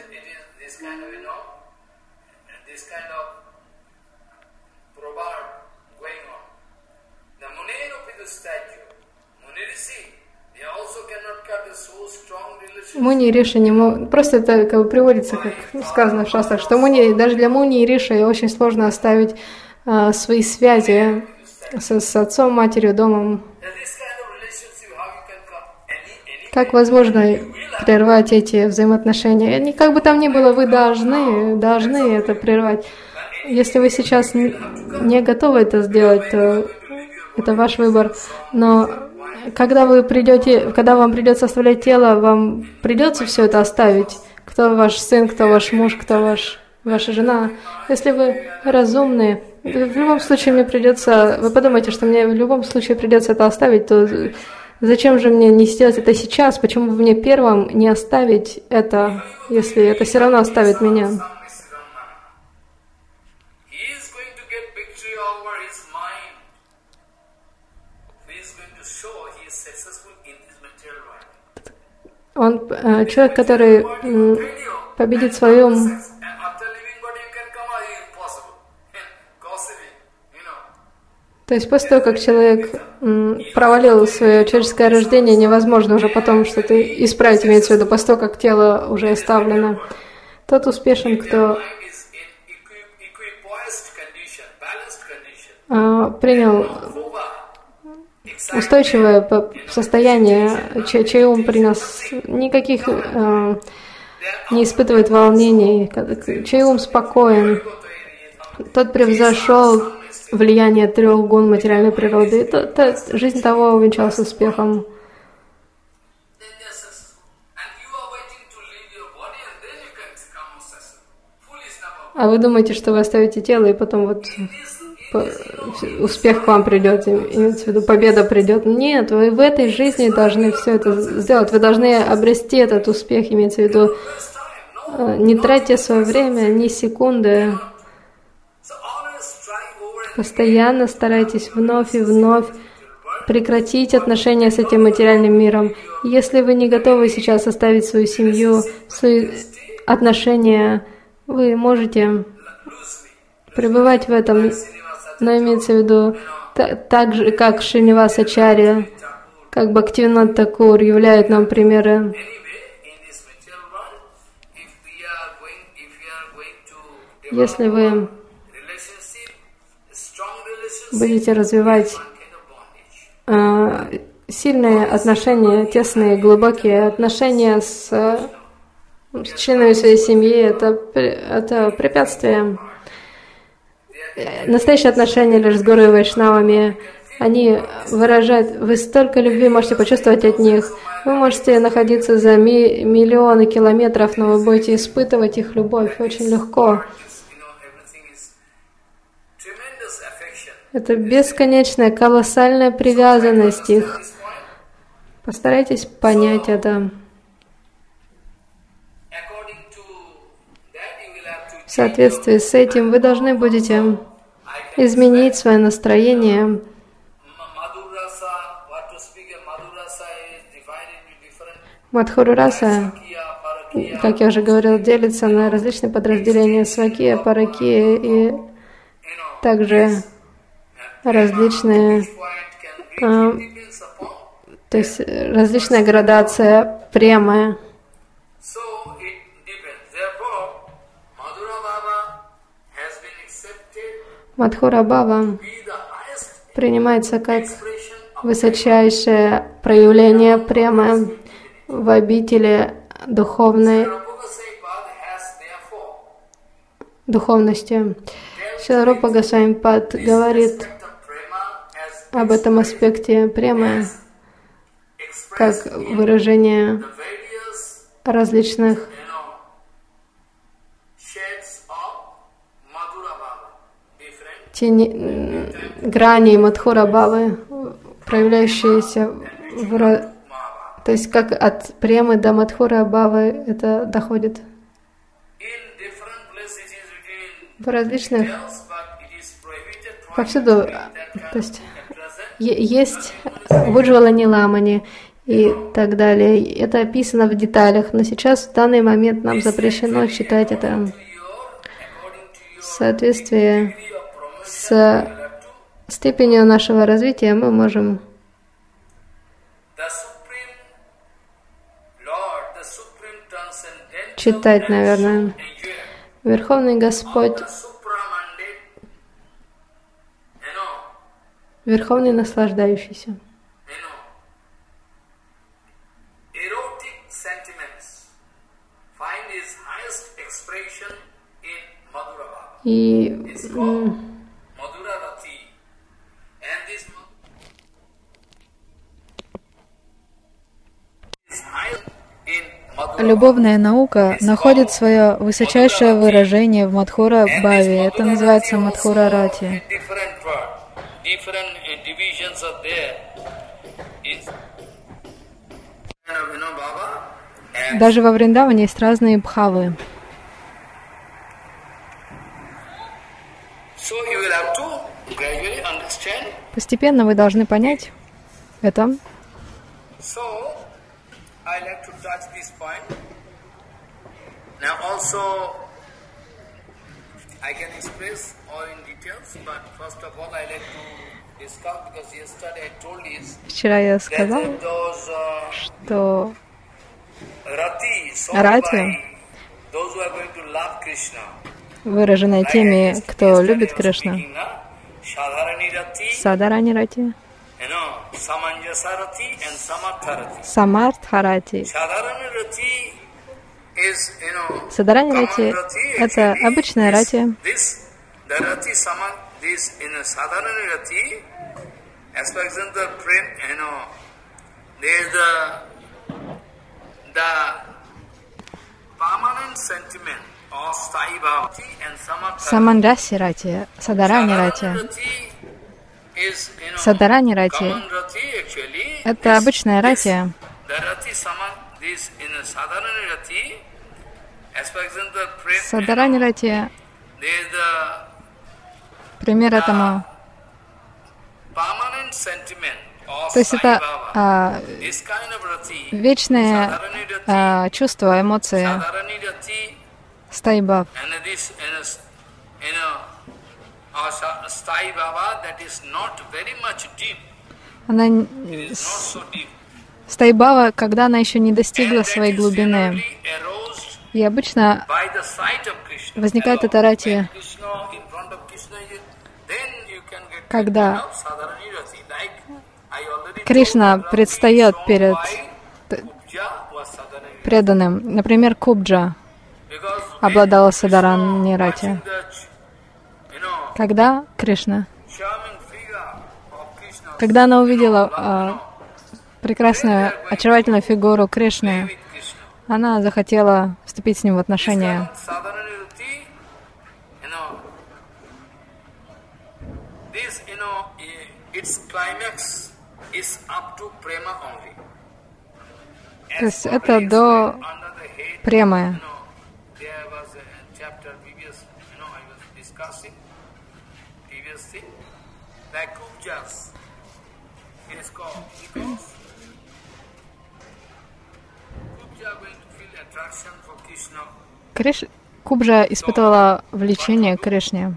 Муни и Риши не могут. Просто это как бы приводится, как сказано в шастрах, что даже для Муни и Риши очень сложно оставить свои связи с отцом, матерью, домом. Как возможно прервать эти взаимоотношения? Как бы там ни было, вы должны это прервать. если вы сейчас не готовы это сделать, то это ваш выбор. Но когда вам придется оставлять тело, вам придется все это оставить. Кто ваш сын, кто ваш муж, кто ваша жена. Если вы разумны, в любом случае мне придется, вы подумайте, что мне в любом случае придется это оставить, то зачем же мне не сделать это сейчас? Почему бы мне первым не оставить это, если это все равно оставит меня? Человек, который победит свой ум, то есть после того, как человек провалил свое человеческое рождение, невозможно уже потом что-то исправить, имеется в виду, после того, как тело уже оставлено. Тот успешен, кто принял устойчивое состояние, чей ум принес никаких, не испытывает волнений, чей ум спокоен, тот превзошел влияние 3 гун материальной природы, жизнь того увенчалась успехом. А вы думаете, что вы оставите тело, и потом вот успех к вам придет, имеется в виду, победа придет. Нет, вы в этой жизни должны все это сделать. Вы должны обрести этот успех, имеется в виду, не тратьте свое время, ни секунды. Постоянно старайтесь вновь и вновь прекратить отношения с этим материальным миром. Если вы не готовы сейчас оставить свою семью, свои отношения, вы можете пребывать в этом, но имеется в виду так же, как Шринивасачарья, как Бхактивинод Такур являют нам примеры. Если вы будете развивать сильные отношения, тесные, глубокие отношения с членами своей семьи, это препятствие. Настоящие отношения лишь с Гуру и Вайшнавами, они выражают, вы столько любви можете почувствовать от них, вы можете находиться за миллионы километров, но вы будете испытывать их любовь очень легко. Это бесконечная, колоссальная привязанность их. Постарайтесь понять это. В соответствии с этим вы должны будете изменить свое настроение. Мадхура раса, как я уже говорил, делится на различные подразделения: свакия, паракия и также различные, то есть различная градация премы. Мадхура Бхава принимается как высочайшее проявление премы в обители духовности. Шрила Рупа Госвами Пад говорит об этом аспекте премы как выражение различных граней Мадхура Бхавы, проявляющиеся то есть как от премы до Мадхура Бхавы это доходит. В различных, повсюду, то есть есть в Уджвала Ниламани и так далее. Это описано в деталях, но сейчас в данный момент нам запрещено читать это. В соответствии с степенью нашего развития мы можем читать, наверное. Верховный Господь, Верховный наслаждающийся. И любовная наука находит свое высочайшее выражение в Мадхура Бхаве. Это называется Мадхура Рати. Даже во Вриндаване есть разные бхавы. Постепенно вы должны понять это. Вчера я сказал, что рати, выраженная теми, кто любит Кришну, Садарани рати, Самартхарати. Садарани рати — это обычная рати. Саманджаси рати, Садарани рати. Садарани рати — это обычная рати. Садарани рати — пример этому. То есть это вечное чувство, эмоции. Стайбав. Она Стайбава, когда она еще не достигла своей глубины. И обычно возникает эта рати, когда Кришна предстает перед преданным. Например, Кубджа обладала Садарани рати. Когда Кришна, когда она увидела прекрасную, очаровательную фигуру Кришны, она захотела вступить с ним в отношения. То есть это до премы. Кубджа испытывала влечение к Кришне.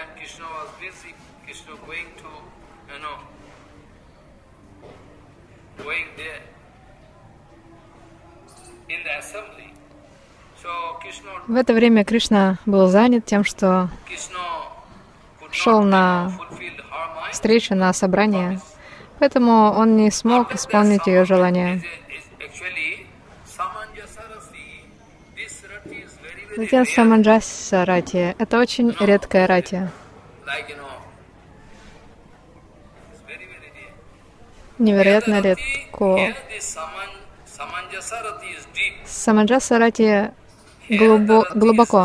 В это время Кришна был занят тем, что шел на встречу, на собрание, поэтому он не смог исполнить ее желание. Затем Саманджаса рати — это очень редкая рати. Невероятно редко. Саманджаса рати глубоко.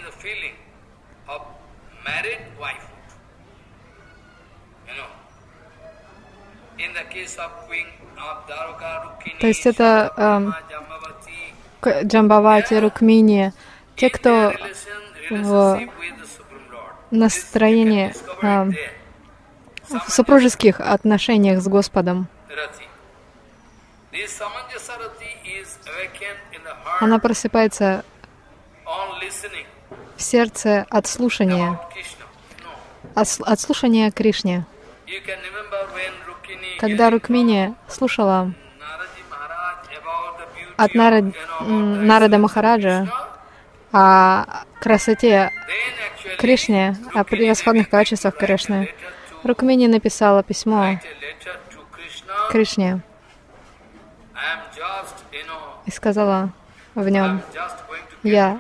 То есть это Джамбавати, Рукмини, те, кто в настроении, в супружеских отношениях с Господом. Она просыпается в сердце от слушания Кришне. Когда Рукмини слушала от Нарада Махараджа о красоте Кришны, о превосходных качествах Кришны, Рукмини написала письмо Кришне и сказала в нем: «Я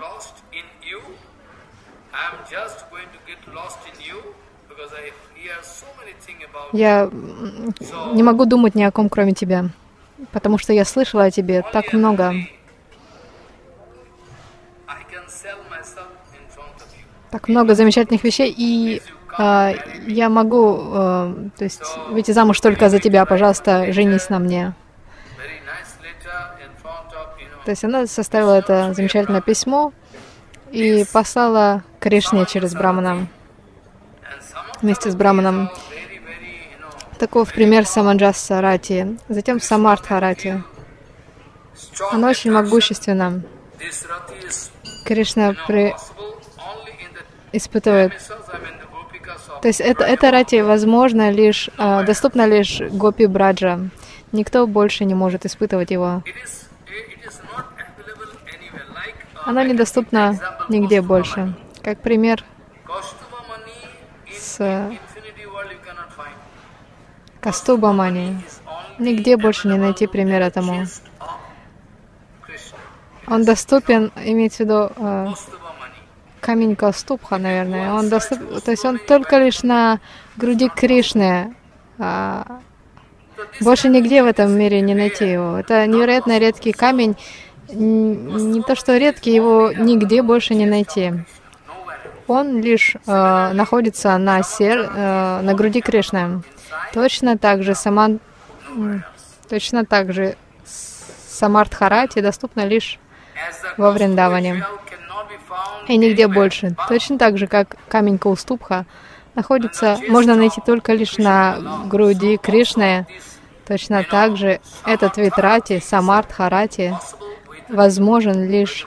не могу думать ни о ком, кроме тебя, потому что я слышала о тебе так много». так много замечательных вещей, и я могу, то есть, выйти замуж только за тебя, пожалуйста, женись на мне. То есть она составила это замечательное письмо и послала Кришне через Брамана, вместе с Браманом. Таков пример Саманджаса Рати. Затем Самартха Рати. Она очень могущественна. Кришна испытывает. То есть это Рати возможно лишь, доступно лишь Гопи Браджа. Никто больше не может испытывать его. Она недоступна нигде больше. Как пример с Кастубамани. Нигде больше не найти пример этому. Он доступен, имеется в виду камень Кастубха, наверное. Он доступен, то есть он только лишь на груди Кришны. Больше нигде в этом мире не найти его. Это невероятно редкий камень. Не то что редкий, его нигде больше не найти. Он лишь находится на груди Кришны. Точно так же Самартхарати доступна лишь во Вриндаване. И нигде больше. Точно так же, как камень Каустубха можно найти только лишь на груди Кришны. Точно так же этот вид Рати, Самартхарати, возможен лишь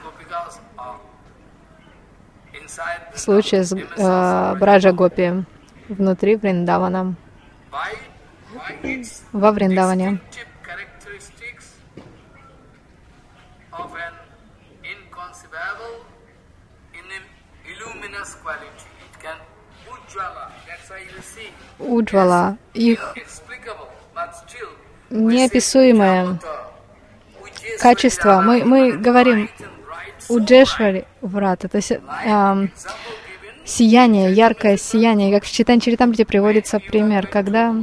в случае с Браджа Гопи внутри Вриндавана, во Вриндаване. Уджвала, их неописуемое качество. Мы говорим Уджешвари Врата, то есть сияние, яркое сияние, как в Чайтанья-чаритамрите приводится пример, когда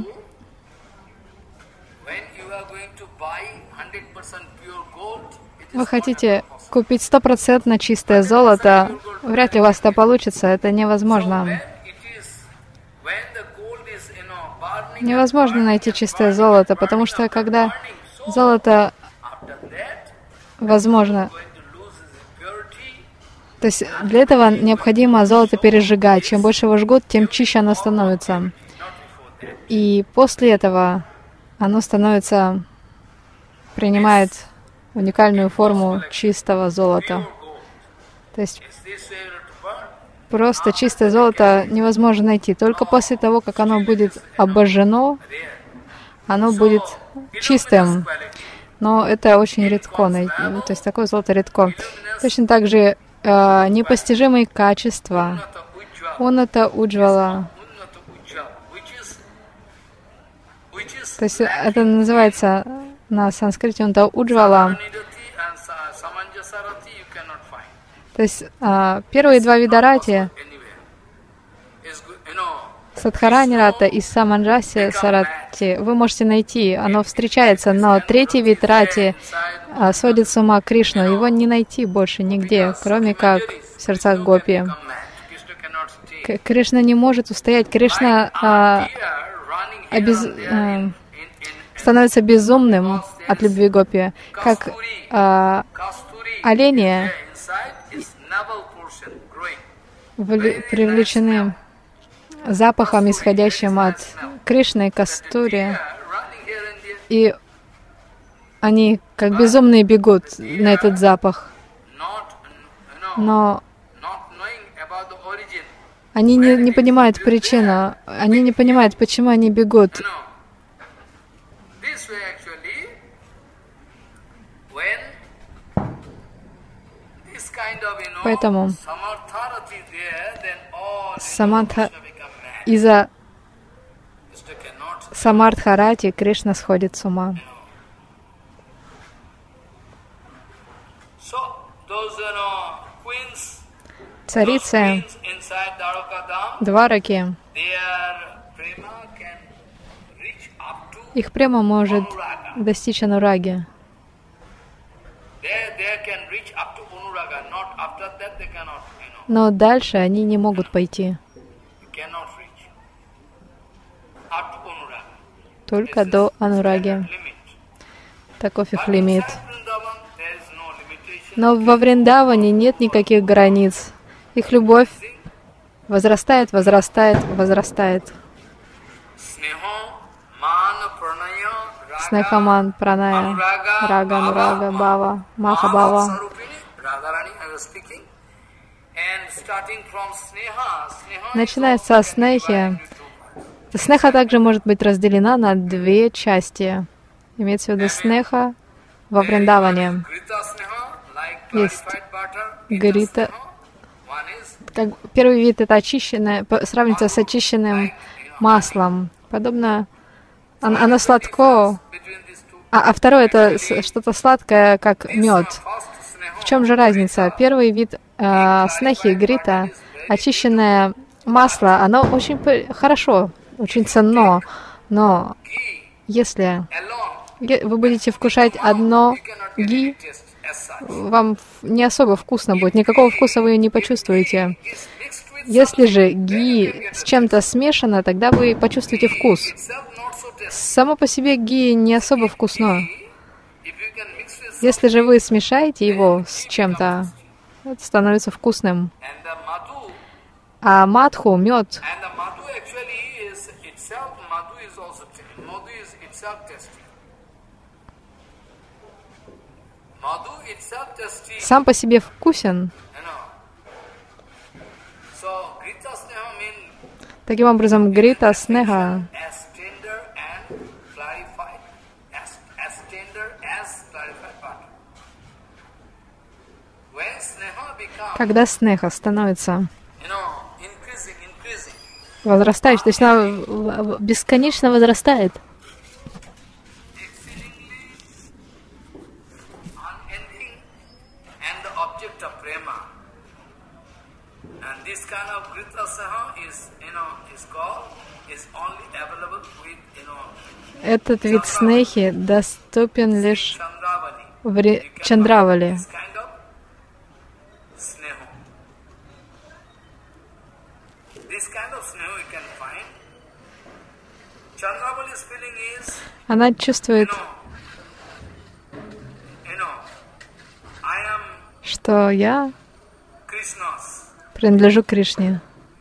вы хотите купить 100% чистое золото, вряд ли у вас это получится, это невозможно. Невозможно найти чистое золото, потому что когда золото возможно, то есть для этого необходимо золото пережигать. Чем больше его жгут, тем чище оно становится. И после этого оно принимает уникальную форму чистого золота. То есть просто чистое золото невозможно найти. Только после того, как оно будет обожжено, оно будет чистым. Но это очень редко. То есть такое золото редко. Точно так же непостижимые качества. Унната Уджвала. То есть это называется на санскрите Унната Уджвала. То есть первые два вида рати, Садхарани рата и Саманджаси сарати, вы можете найти, оно встречается, но третий вид рати сводит с ума Кришну, его не найти больше нигде, кроме как в сердцах Гопи. Кришна не может устоять, Кришна становится безумным от любви Гопи, как олени привлечены запахом, исходящим от Кришны и Кастури, и они как безумные бегут на этот запах. Но они не понимают причину, они не понимают, почему они бегут. Поэтому из-за Самартхарати Кришна сходит с ума. Царицы Двараки, их према может достичь Анураги. но дальше они не могут пойти. Только до анураги. Таков их лимит. Но во Вриндаване нет никаких границ. Их любовь возрастает, возрастает, возрастает. Снехаман, праная, рага, нурага, бава, маха, бава. Начиная со снехи, снеха также может быть разделена на две части. Имеется в виду снеха во Вриндаване. Есть грита. Первый вид — это очищенное, сравнится с очищенным маслом. Подобно, оно сладко, а второе — это что-то сладкое, как мед. В чем же разница? Первый вид снехи, грита, очищенное масло, оно очень хорошо, очень ценно, но если вы будете вкушать одно ги, вам не особо вкусно будет, никакого вкуса вы не почувствуете. Если же ги с чем-то смешано, тогда вы почувствуете вкус. Само по себе ги не особо вкусно. Если же вы смешаете его с чем-то, это становится вкусным. А мадху, мед, сам по себе вкусен. Таким образом, грита снеха когда снеха становится возрастающей, то есть она бесконечно возрастает. Этот вид снехи доступен лишь в Чандравали. Она чувствует, что я принадлежу Кришне.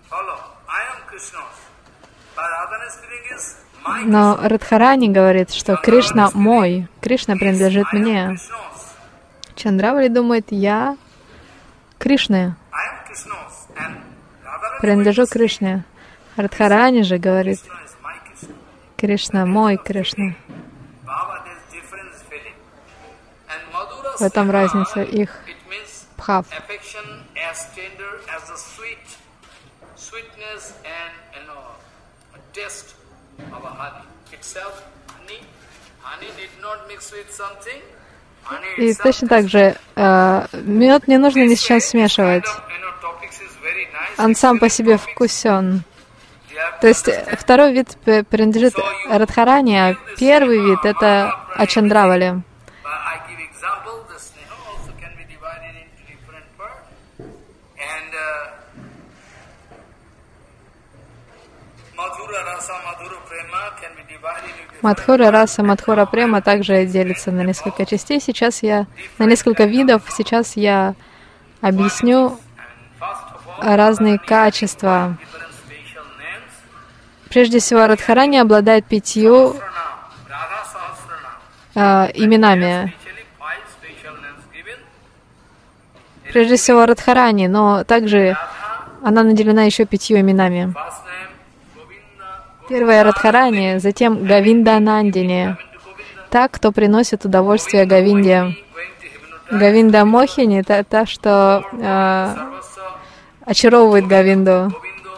Но Радхарани говорит, что Кришна мой, Кришна принадлежит мне. Чандравали думает, я Кришна, принадлежу Кришне. Радхарани же говорит, Кришна мой, Кришна. В этом разница их бхав. И точно так же мед не нужно ни с чем смешивать. Он сам по себе вкусен. То есть второй вид принадлежит Радхарани, а первый вид — это Ачандравали. Мадхура раса, Мадхура према также делится на несколько частей. На несколько видов. Сейчас я объясню разные качества. Прежде всего, Радхарани обладает 5 именами. Прежде всего, Радхарани, но также она наделена еще 5 именами. Первое — Радхарани, затем Говинда Нандини, та, кто приносит удовольствие Говинде. Говинда Мохини — та, что очаровывает Говинду.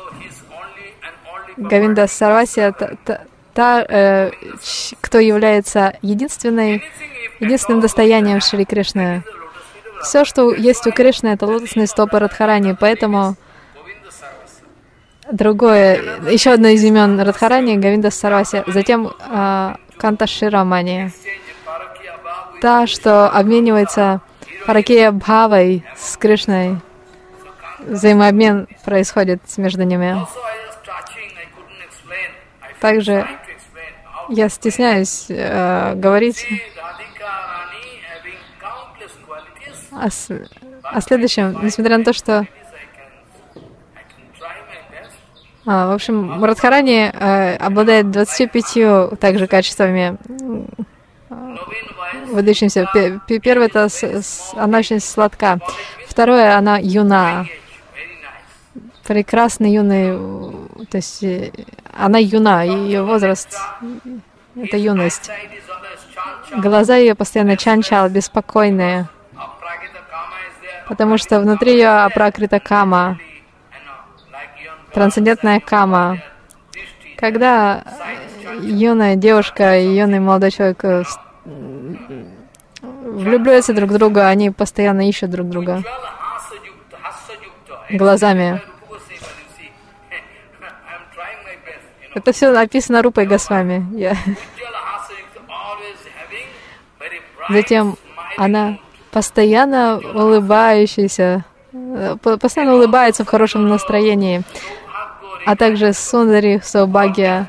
Говинда Сарвасия — та, кто является единственным достоянием Шри Кришны. Все, что есть у Кришны, это лотосные стопы Радхарани, поэтому еще одно из имен Радхарани — Говинда Сарвасия, затем Канта Ширамани, та, что обменивается Паракея Бхавой с Кришной. взаимообмен происходит между ними. Также я стесняюсь говорить о следующем, несмотря на то, что в общем, Радхарани обладает 25 также качествами, выдающимся. Первое — это она очень сладка. Второе — она юна. Прекрасный юный, то есть она юна, ее возраст — это юность. Глаза ее постоянно чанчал, беспокойные, потому что внутри ее апракрита кама, трансцендентная кама. Когда юная девушка и юный молодой человек влюбляются друг в друга, они постоянно ищут друг друга глазами. Это все написано Рупой Госвами. Затем она постоянно улыбающаяся, постоянно улыбается в хорошем настроении, а также Сундари Саубхагья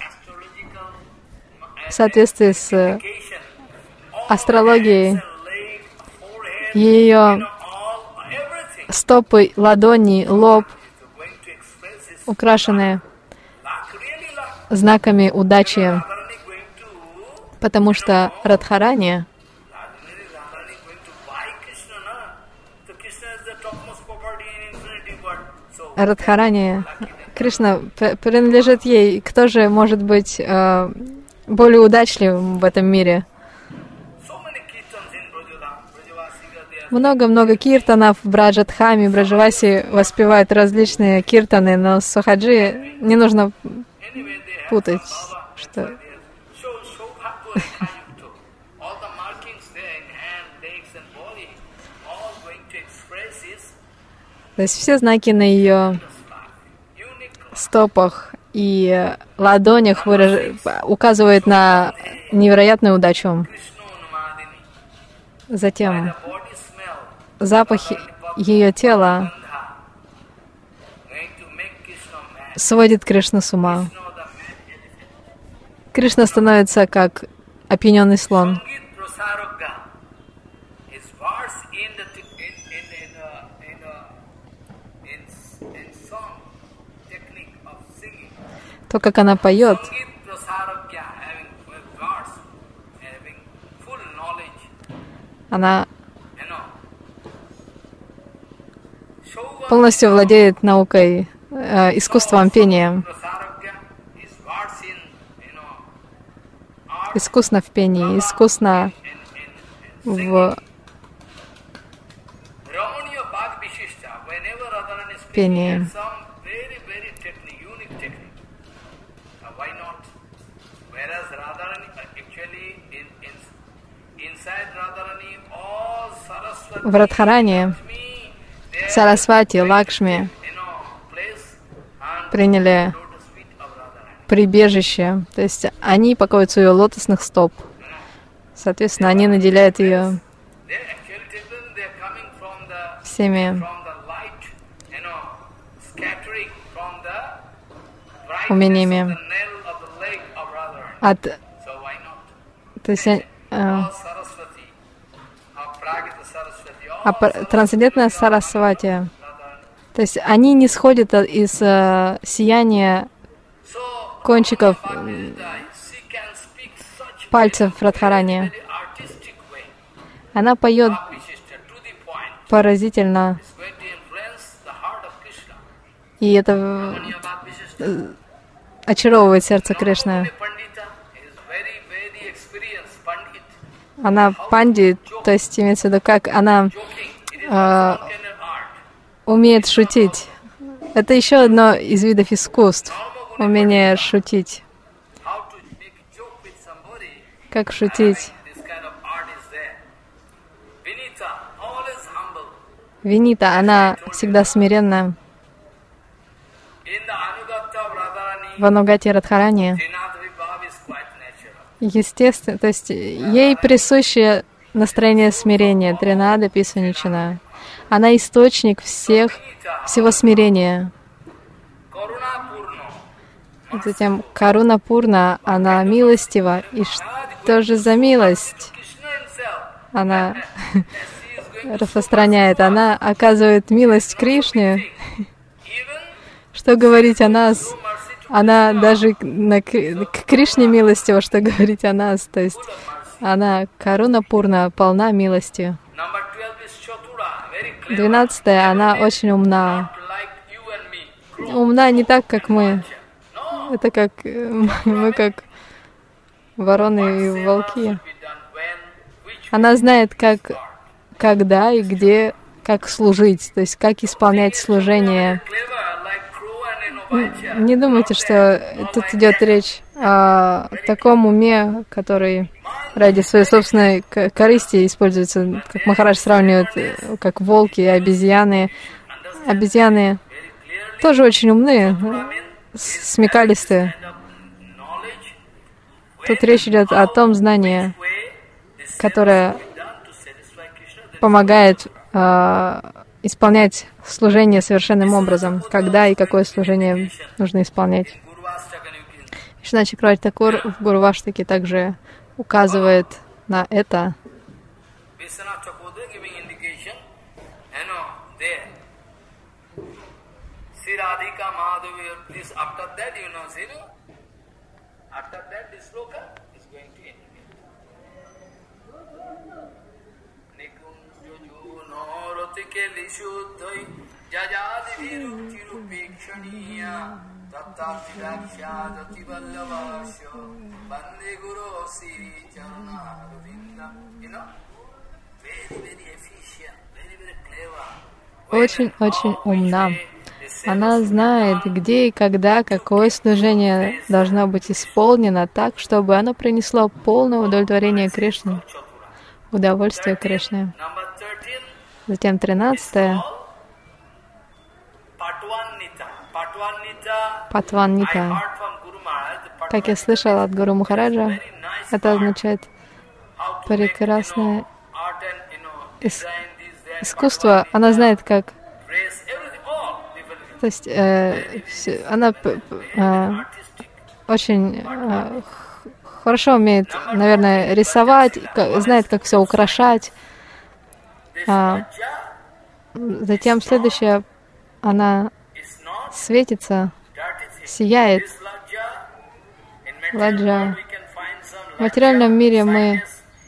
в соответствии с астрологией. Ее стопы, ладони, лоб украшены знаками удачи, потому что Радхарани Кришна принадлежит ей. Кто же может быть более удачливым в этом мире? Много-много киртанов в Браджадхаме, Браджаваси воспевают различные киртаны, но Сахаджи не нужно путать, что... То есть все знаки на ее стопах и ладонях указывают на невероятную удачу. Затем запах ее тела сводит Кришну с ума. Кришна становится как опьяненный слон. То, как она поет, она полностью владеет наукой, искусством пения. Искусно в пении, искусно в пении. В Радхарани Сарасвати, Лакшми приняли прибежище, то есть они покоятся у ее лотосных стоп. Соответственно, они наделяют ее всеми умениями. То есть трансцендентная Сарасвати. То есть они не сходят из сияния кончиков пальцев Радхарани. Она поет поразительно. И это очаровывает сердце Кришны. Она пандит, то есть имеется в виду, как она умеет шутить. Это еще одно из видов искусств, умение шутить. Как шутить. Винита, она всегда смиренна. В Анугате Радхарани, естественно, то есть ей присуще настроение смирения, Тринада Писаничана. Она источник всего смирения. Затем Каруна Пурна, она милостива. И что же за милость? Она распространяет, она оказывает милость Кришне. Что говорить о нас? Она даже к Кришне милостива, что говорить о нас. То есть она Каруна Пурна, полна милости. 12-я, она очень умна. Умна не так, как мы. Это как мы, как вороны и волки. Она знает, когда и где, как служить, то есть как исполнять служение. Не думайте, что тут идет речь о таком уме, который ради своей собственной корысти используется, как Махарадж сравнивает, как волки и обезьяны. Обезьяны тоже очень умные, смекалистые. Тут речь идет о том знании, которое помогает исполнять служение совершенным образом, когда и какое служение нужно исполнять. Вишванатх Чакраварти Такур в Гурваштаке также указывает на это. Очень-очень умна. Она знает, где и когда, какое служение должно быть исполнено так, чтобы оно принесло полное удовлетворение Кришне, удовольствие Кришне. Затем 13-я. Патваннита. Как я слышала от Гуру Махараджа, это означает прекрасное искусство. Она знает, как... То есть она очень хорошо умеет, наверное, рисовать, знает, как все украшать. Затем следующее, она светится, сияет. Ладжа. В материальном мире мы...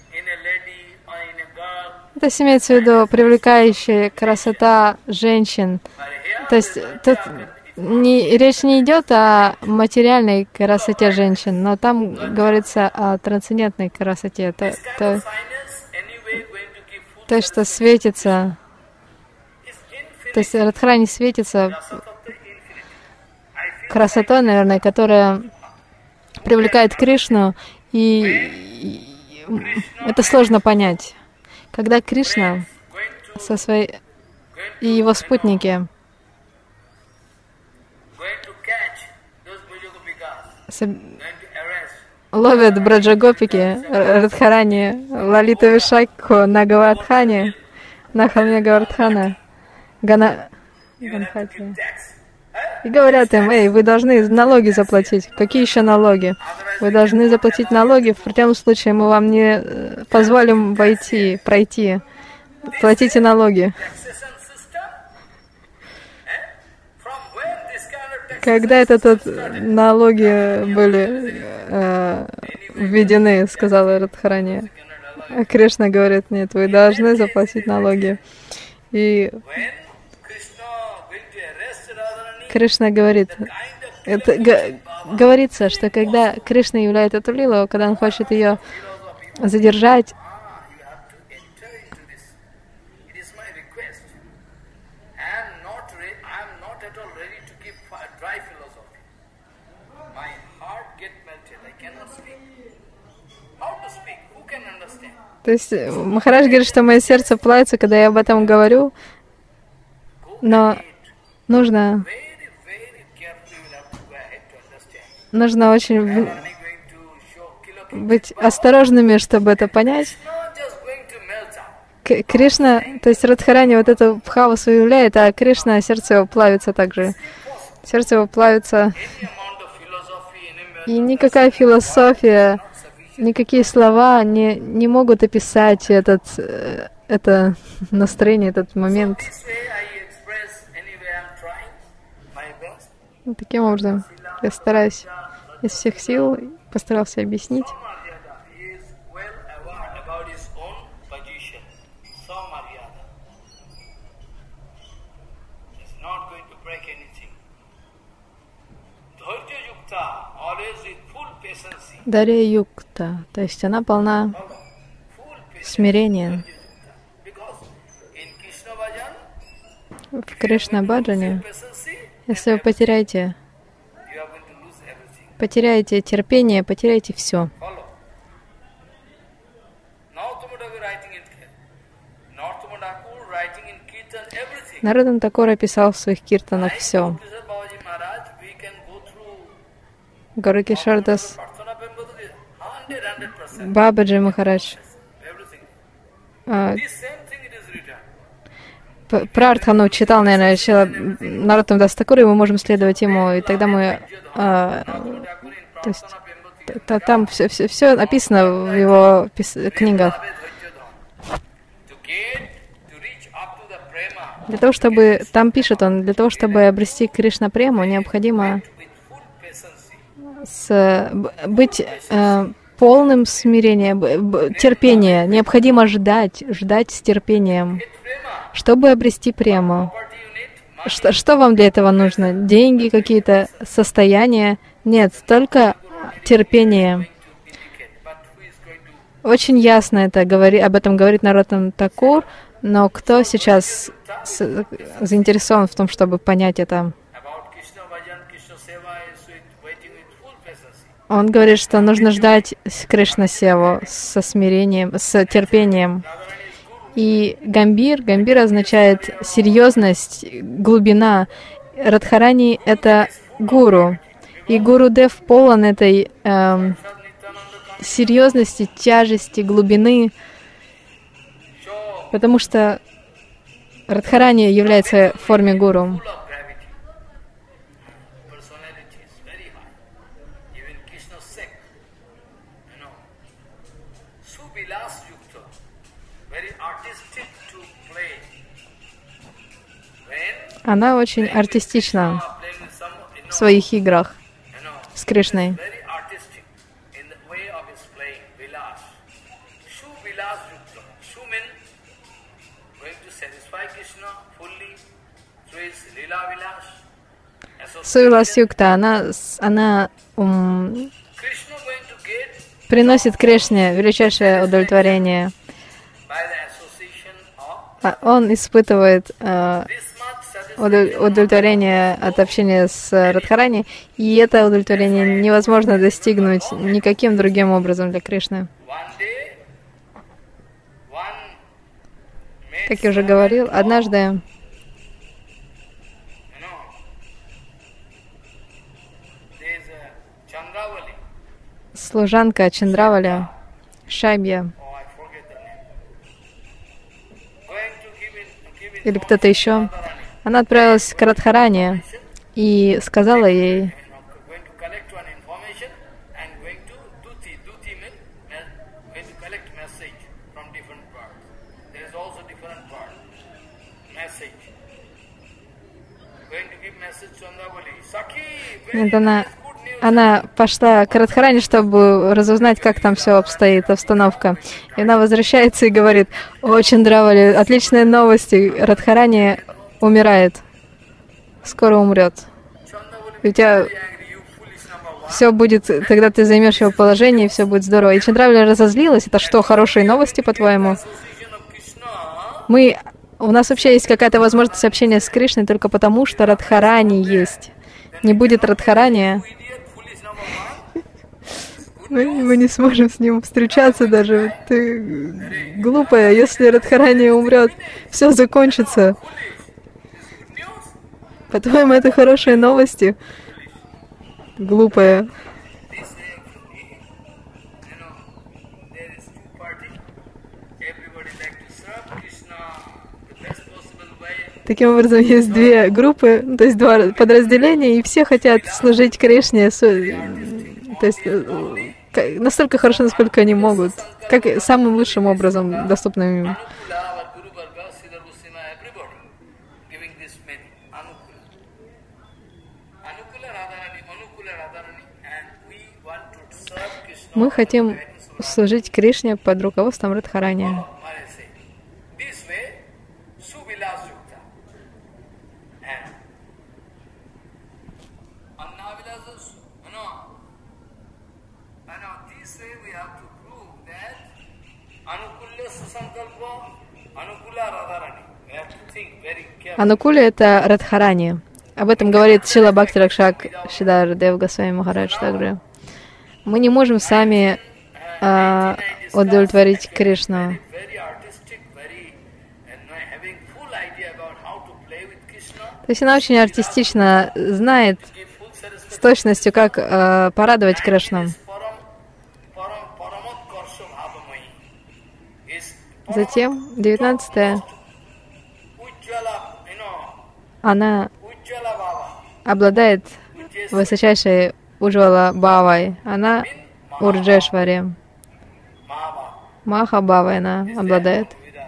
Это имеется в виду привлекающая красота женщин. То есть тут речь не идет о материальной красоте женщин, но там говорится о трансцендентной красоте. То, что светится. То есть Радхарани светится красотой, наверное, которая привлекает Кришну, и это сложно понять. Когда Кришна со своей и его спутники ловят Браджагопики, Радхарани, Лалиту Вишакху на Гавардхане, на холме Гавардхана, Ганхати. И говорят им: эй, вы должны налоги заплатить. Какие еще налоги? Вы должны заплатить налоги, в противном случае мы вам не позволим пройти. Платите налоги. Когда это тут налоги были введены, сказала Радхарани. А Кришна говорит: нет, вы должны заплатить налоги. И Кришна говорит, говорится, что когда Кришна являет эту лилу, когда он хочет ее задержать, то есть Махарадж говорит, что мое сердце плавится, когда я об этом говорю, но нужно очень быть осторожными, чтобы это понять. Кришна, то есть Радхарани вот эту бхаву свою являет, а Кришна, сердце его плавится также. Сердце его плавится. И никакая философия, никакие слова не могут описать это настроение, этот момент. Таким образом, я стараюсь из всех сил, постарался объяснить. Дарья Юкта, то есть она полна смирения. В Кришна Баджане, если вы потеряете терпение, потеряете все. Наротtam Такур описал в своих киртанах все. Горакишардас, Бабаджи Махарадж, Прартхану читал, наверное, Наротtam Дас Такур, и мы можем следовать ему, и тогда мы... то есть, там все описано в его книгах. Для того, чтобы... Там пишет он, для того, чтобы обрести Кришна Прему, необходимо быть полным смирения, терпения. Необходимо ждать с терпением, чтобы обрести прему. Что вам для этого нужно? Деньги какие-то, состояния? Нет, только терпение. Очень ясно об этом говорит Наротtam Такур, но кто сейчас заинтересован в том, чтобы понять это? Он говорит, что нужно ждать Кришна-севу со смирением, с терпением. И гамбир означает серьезность, глубина. Радхарани — это гуру. И Гурудев полон этой серьезности, тяжести, глубины, потому что Радхарани является в форме гуру. Она очень артистична в своих играх с Кришной. Сувилас-юкта, она приносит Кришне величайшее удовлетворение. Он испытывает удовлетворение от общения с Радхарани, и это удовлетворение невозможно достигнуть никаким другим образом для Кришны. Как я уже говорил, однажды служанка Чандравали, Шайбья, или кто-то еще, она отправилась к Радхарани и сказала ей: она пошла к Радхарани, чтобы разузнать, как там все обстоит, обстановка. И она возвращается и говорит: «О, Чандравали, отличные новости, Радхарани умирает, скоро умрет. У тебя все будет, тогда ты займешь его положение, и все будет здорово». И Чандравали разозлилась. Это что, хорошие новости, по-твоему? У нас вообще есть какая-то возможность общения с Кришной только потому, что Радхарани есть. Не будет Радхарани, мы не сможем с ним встречаться даже. Ты глупая, если Радхарани умрет, все закончится. По-твоему, это хорошие новости? Глупая. Таким образом, есть две группы, то есть два подразделения, и все хотят служить Кришне, то есть настолько хорошо, насколько они могут, как самым лучшим образом, доступным им. Мы хотим служить Кришне под руководством Радхарани. Анукуля — это Радхарани. Об этом говорит Шрила Бхакти Ракшак Шридар Дев Госвами Махарадж также. Мы не можем сами удовлетворить Кришну. То есть она очень артистично знает с точностью, как порадовать Кришну. Затем, 19-е, она обладает высочайшей Уджвала Бхавой. Она Урджешвари. Маха Бхавой она обладает.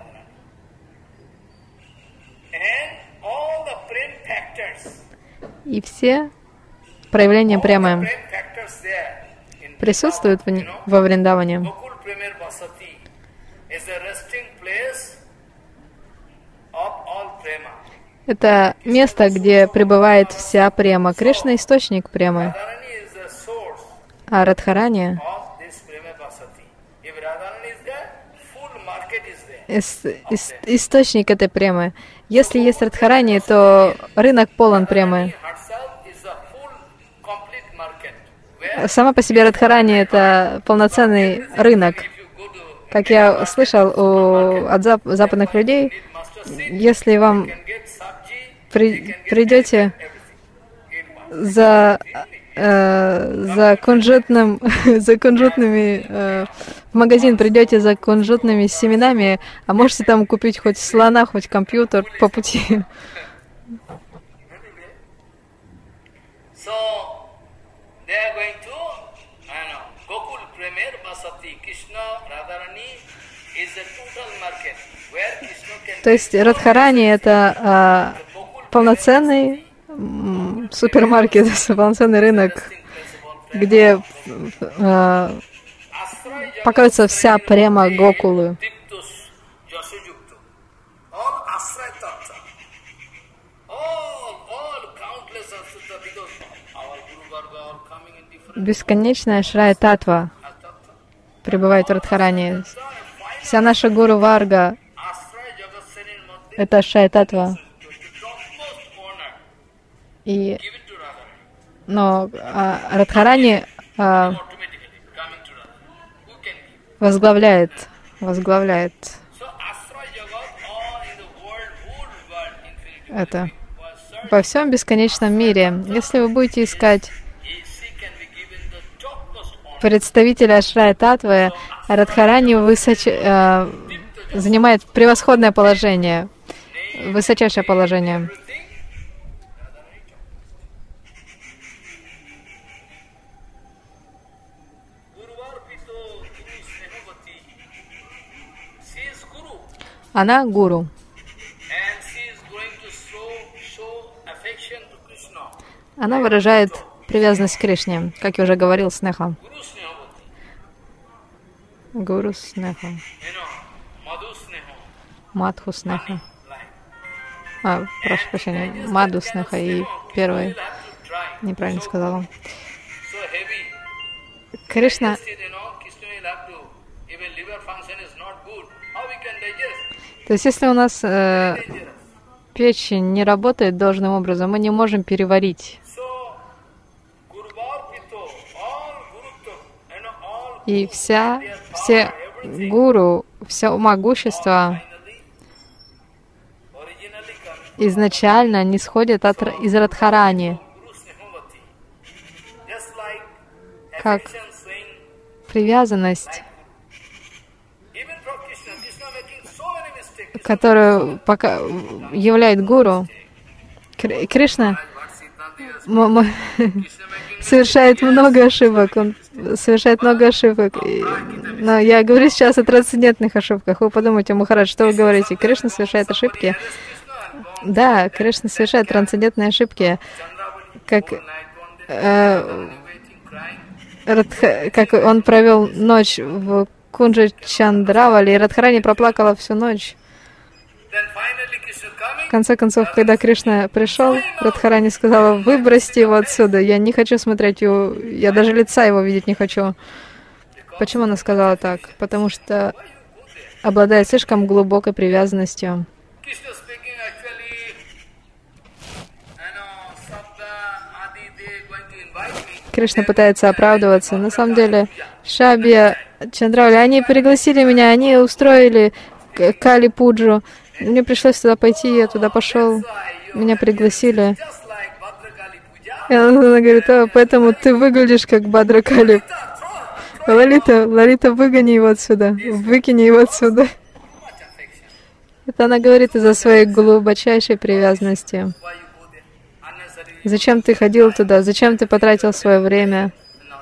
И все проявления премы присутствуют во Вриндаване. Это место, где пребывает вся према. Кришна — источник премы. А Радхарани — источник этой премы. Если есть Радхарани, то рынок полон премы. Сама по себе Радхарани — это полноценный рынок. Как я слышал от западных людей, если вам придете за кунжутными в магазин придете за кунжутными семенами, а можете там купить хоть слона, хоть компьютер по пути. То есть Радхарани — это полноценный супермаркет, полноценный рынок, где покоится вся према Гокулы. Бесконечная Шрая-татва пребывает в Радхарани. Вся наша Гуру Варга — это Шрая-татва. Но Радхарани возглавляет это во всем бесконечном мире. Если вы будете искать представителя Шрая-татвы, Радхарани занимает превосходное положение, высочайшее положение. Она гуру. Она выражает привязанность к Кришне, как я уже говорил, снеха. Гуру снеха. Мадху снеха. Прошу прощения, Маду снеха и первый. Неправильно сказала. Кришна. То есть, если у нас печень не работает должным образом, мы не можем переварить. И все гуру, все могущество изначально не сходит из Радхарани, как привязанность. которую пока являет гуру, Кришна совершает много ошибок. Он совершает много ошибок. Но я говорю сейчас о трансцендентных ошибках. Вы подумайте, Махарадж, что вы говорите? Кришна совершает ошибки? Да, Кришна совершает трансцендентные ошибки. Как он провел ночь в Кунджа Чандравали, и Радхарани проплакала всю ночь. В конце концов, когда Кришна пришел, Радхарани сказала: выбросьте его отсюда, я не хочу смотреть его, я даже лица его видеть не хочу. Почему она сказала так? Потому что обладает слишком глубокой привязанностью. Кришна пытается оправдываться. На самом деле, Шабья, Чандравали, они пригласили меня, они устроили Кали-пуджу. Мне пришлось туда пойти, я туда пошел, меня пригласили. И она говорит: поэтому ты выглядишь как Бадракали. Лалита, выгони его отсюда, выкини его отсюда. Это она говорит из-за своей глубочайшей привязанности. Зачем ты ходил туда? Зачем ты потратил свое время?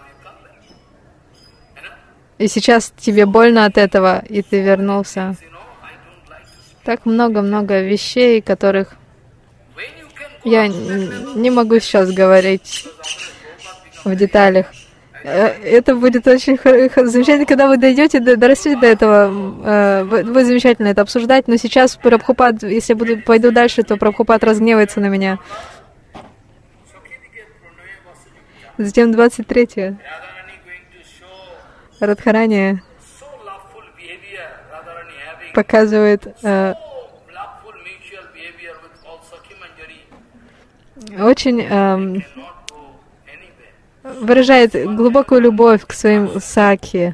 И сейчас тебе больно от этого, и ты вернулся. Так много-много вещей, которых я не могу сейчас говорить в деталях. Это будет очень замечательно, когда вы дойдете, дорастете до этого. Будет замечательно это обсуждать, но сейчас Прабхупад, если пойду дальше, то Прабхупад разгневается на меня. Затем 23-е. Радхарани показывает очень выражает глубокую любовь к своим сакхи.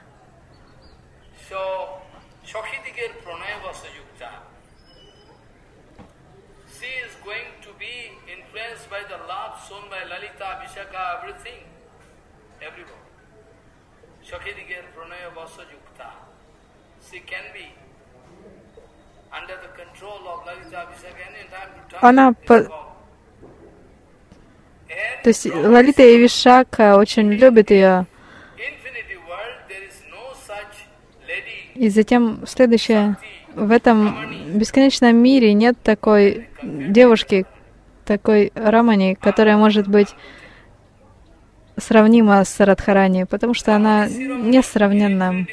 Она то есть Лалита и Вишака очень любят ее. И затем следующее. В этом бесконечном мире нет такой девушки, такой Рамани, которая может быть сравнима с Радхарани, потому что она несравненна.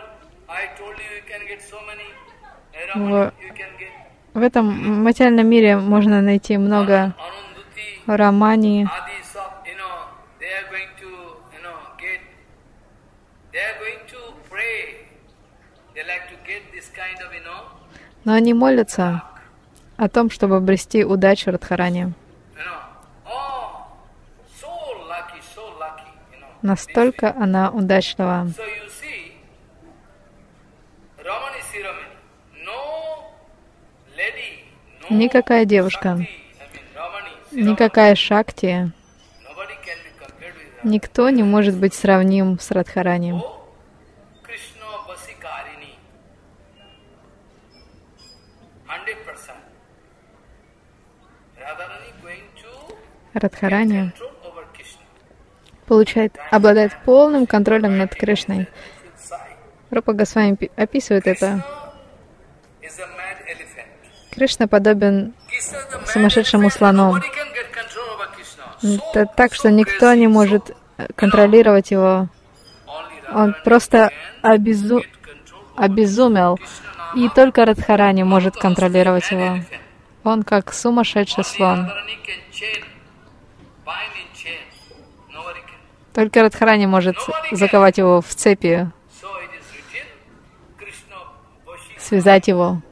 В этом материальном мире можно найти много Рамани. Но они молятся о том, чтобы обрести удачу Радхарани. Настолько она удачлива. Никакая девушка, никакая Шакти, никто не может быть сравним с Радхарани. Радхарани обладает полным контролем над Кришной. Рупа Госвами описывает это. Кришна подобен сумасшедшему слону. Это так, что никто не может контролировать его. Он просто обезумел. И только Радхарани может контролировать его. Он как сумасшедший слон. Только Радхарани может заковать его в цепи, связать его.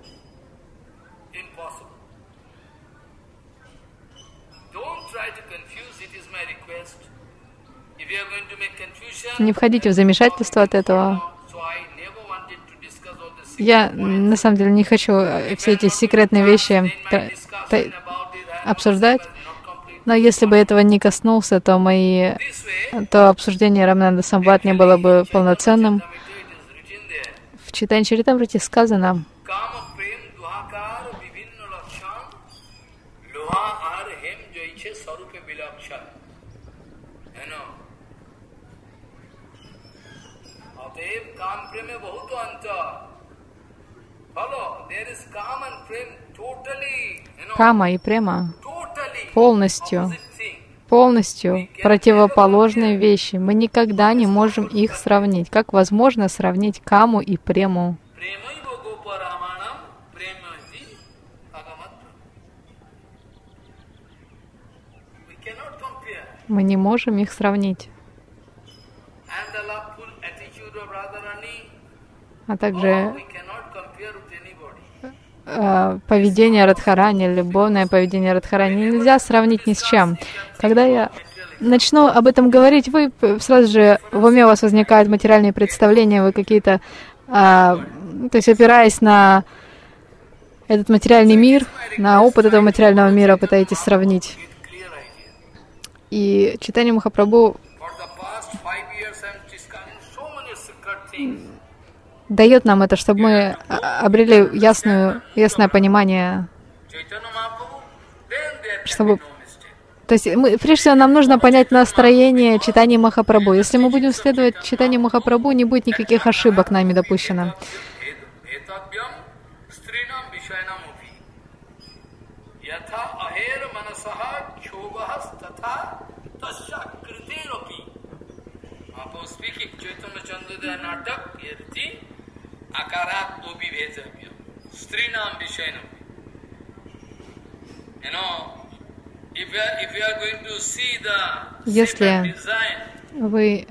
Не входите в замешательство от этого. Я, на самом деле, не хочу все эти секретные вещи обсуждать, но если бы этого не коснулся, то обсуждение Рамананда Самвад не было бы полноценным. В Чайтанья Чаритамрите сказано: Кама и према полностью противоположные вещи. Мы никогда не можем их сравнить. Как возможно сравнить каму и прему? Мы не можем их сравнить. А также поведение Радхарани, любовное поведение Радхарани нельзя сравнить ни с чем. Когда я начну об этом говорить, вы сразу же в уме у вас возникают материальные представления, вы какие-то, то есть опираясь на этот материальный мир, на опыт этого материального мира, пытаетесь сравнить. И Чайтанья Махапрабху дает нам это, чтобы мы обрели ясное понимание, чтобы... То есть, прежде всего, нам нужно понять настроение Чайтаньи Махапрабху. Если мы будем следовать Чайтанье Махапрабху, не будет никаких ошибок нами допущено. Если вы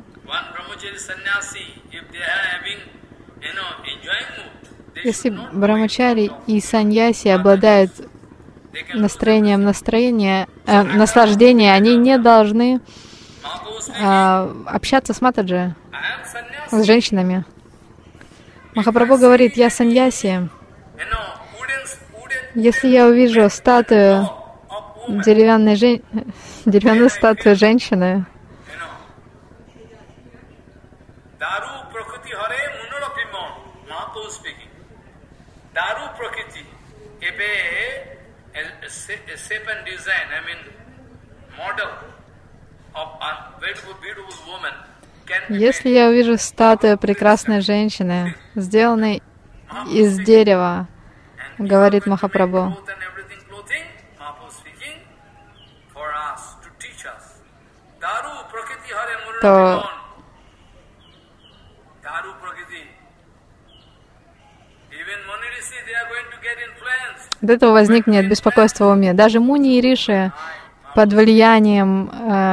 Если брамачари и саньяси обладают наслаждения, они не должны общаться с матаджи, с женщинами. Махапрабху говорит: я саньяси. Если я увижу статую, деревянную статую женщины, если я увижу статую прекрасной женщины, сделанной из дерева, говорит Махапрабху, то от этого возникнет беспокойство в уме. Даже муни и риши под влиянием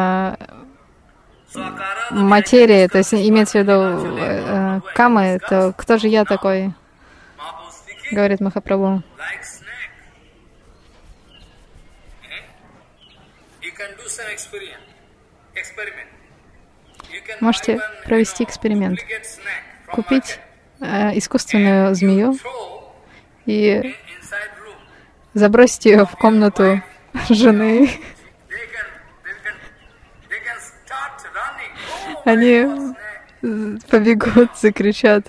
материи, то есть имеется в виду камы, то кто же я такой, говорит Махапрабху. Можете провести эксперимент. Купить искусственную змею и забросить ее в комнату жены. Они побегут, закричат.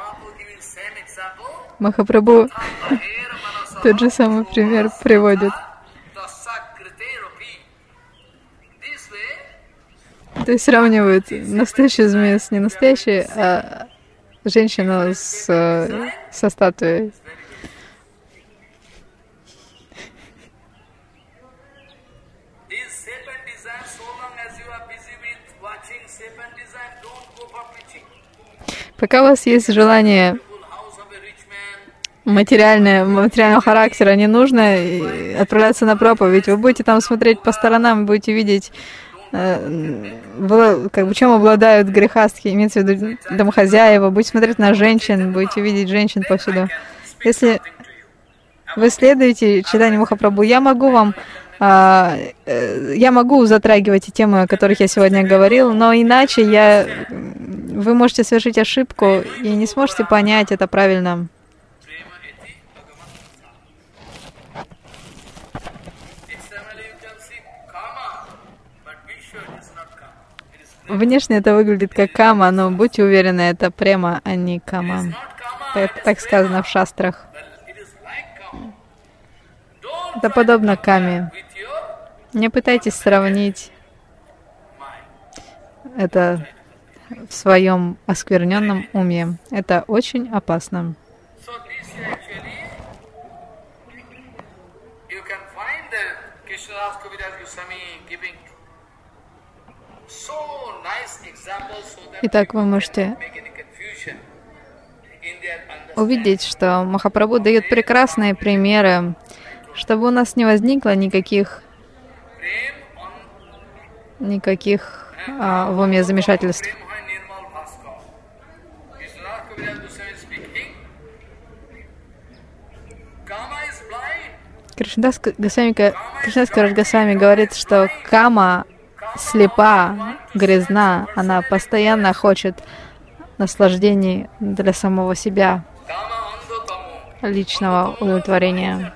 Махапрабху тот же самый пример приводит. То есть сравнивают настоящую змею с ненастоящей, а женщину со статуей. Пока у вас есть желание материального характера, не нужно отправляться на проповедь. Вы будете там смотреть по сторонам, будете видеть, чем обладают грехастхи, имеется в виду домохозяева, будете смотреть на женщин, будете видеть женщин повсюду. Если вы следуете Чайтанье Махапрабху, я могу затрагивать те темы, о которых я сегодня говорил, но иначе вы можете совершить ошибку и не сможете понять это правильно. Внешне это выглядит как кама, но будьте уверены, это према, а не кама. Так сказано в шастрах. Это подобно каме. Не пытайтесь сравнить это в своем оскверненном уме. Это очень опасно. Итак, вы можете увидеть, что Махапрабху дает прекрасные примеры, чтобы у нас не возникло никаких в уме замешательств. Кришнадас Госвами говорит, что кама слепа, грязна, она постоянно хочет наслаждений для самого себя, личного удовлетворения.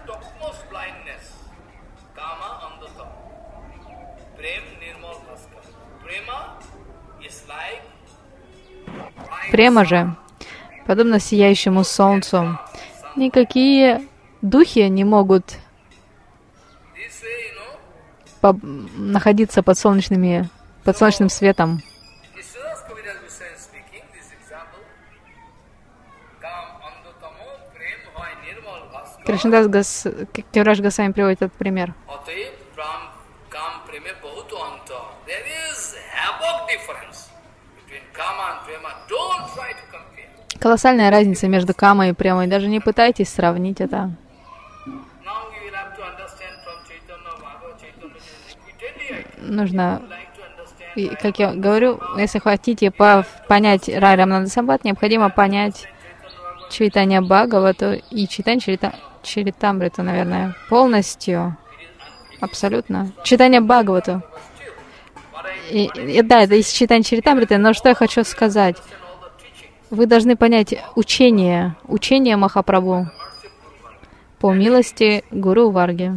Према же, подобно сияющему солнцу, никакие духи не могут находиться под солнечным светом. Кришнадас Кевираж Госвами приводит этот пример. Колоссальная разница между камой и премой. Даже не пытайтесь сравнить это. Нужно, как я говорю, если хотите понять Рай Рамананда Самбхат, необходимо понять Чайтанья Бхагавату и Чайтанья Чаритамриту, наверное, полностью, абсолютно. Чайтанья Бхагавату. Да, это из Чайтанья Чаритамриты, но что я хочу сказать? Вы должны понять учение Махапрабху по милости Гуру Варги.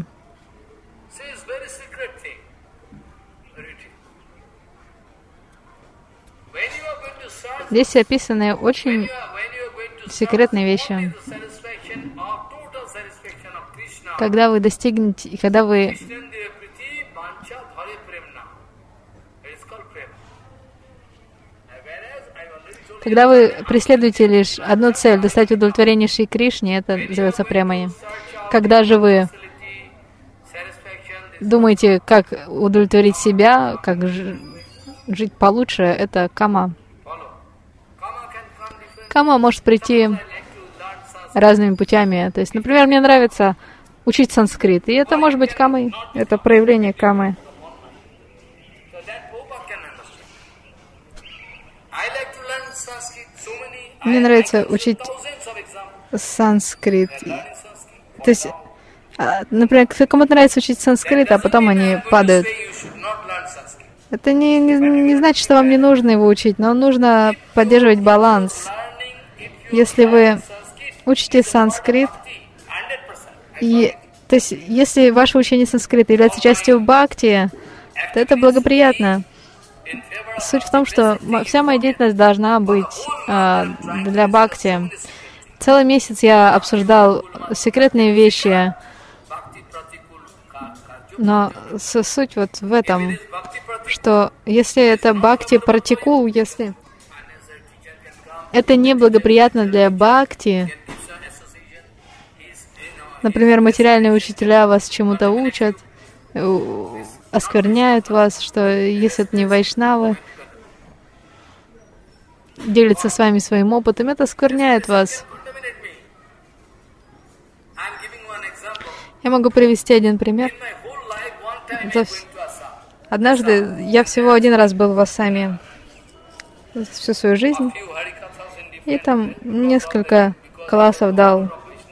Здесь описаны очень секретные вещи. Когда вы достигнете, когда вы преследуете лишь одну цель — достать удовлетворение Шри Кришне, это называется премой. Когда же вы думаете, как удовлетворить себя, как жить получше, это кама. Кама может прийти разными путями. То есть, например, мне нравится учить санскрит, и это может быть камой, это проявление камы. Мне нравится учить санскрит. То есть, например, кому-то нравится учить санскрит, а потом они падают. Это не значит, что вам не нужно его учить, но нужно поддерживать баланс. Если вы учите санскрит, то есть, если ваше учение санскрита является частью бхакти, то это благоприятно. Суть в том, что вся моя деятельность должна быть для бхакти. Целый месяц я обсуждал секретные вещи, но суть вот в этом, что если это бхакти пратикул, если это неблагоприятно для бхакти, например, материальные учителя вас чему-то учат, оскверняют вас, что если это не вайшнавы, делятся с вами своим опытом, это оскверняет вас. Я могу привести один пример. Однажды я всего один раз был в Ассаме всю свою жизнь, и там несколько классов дал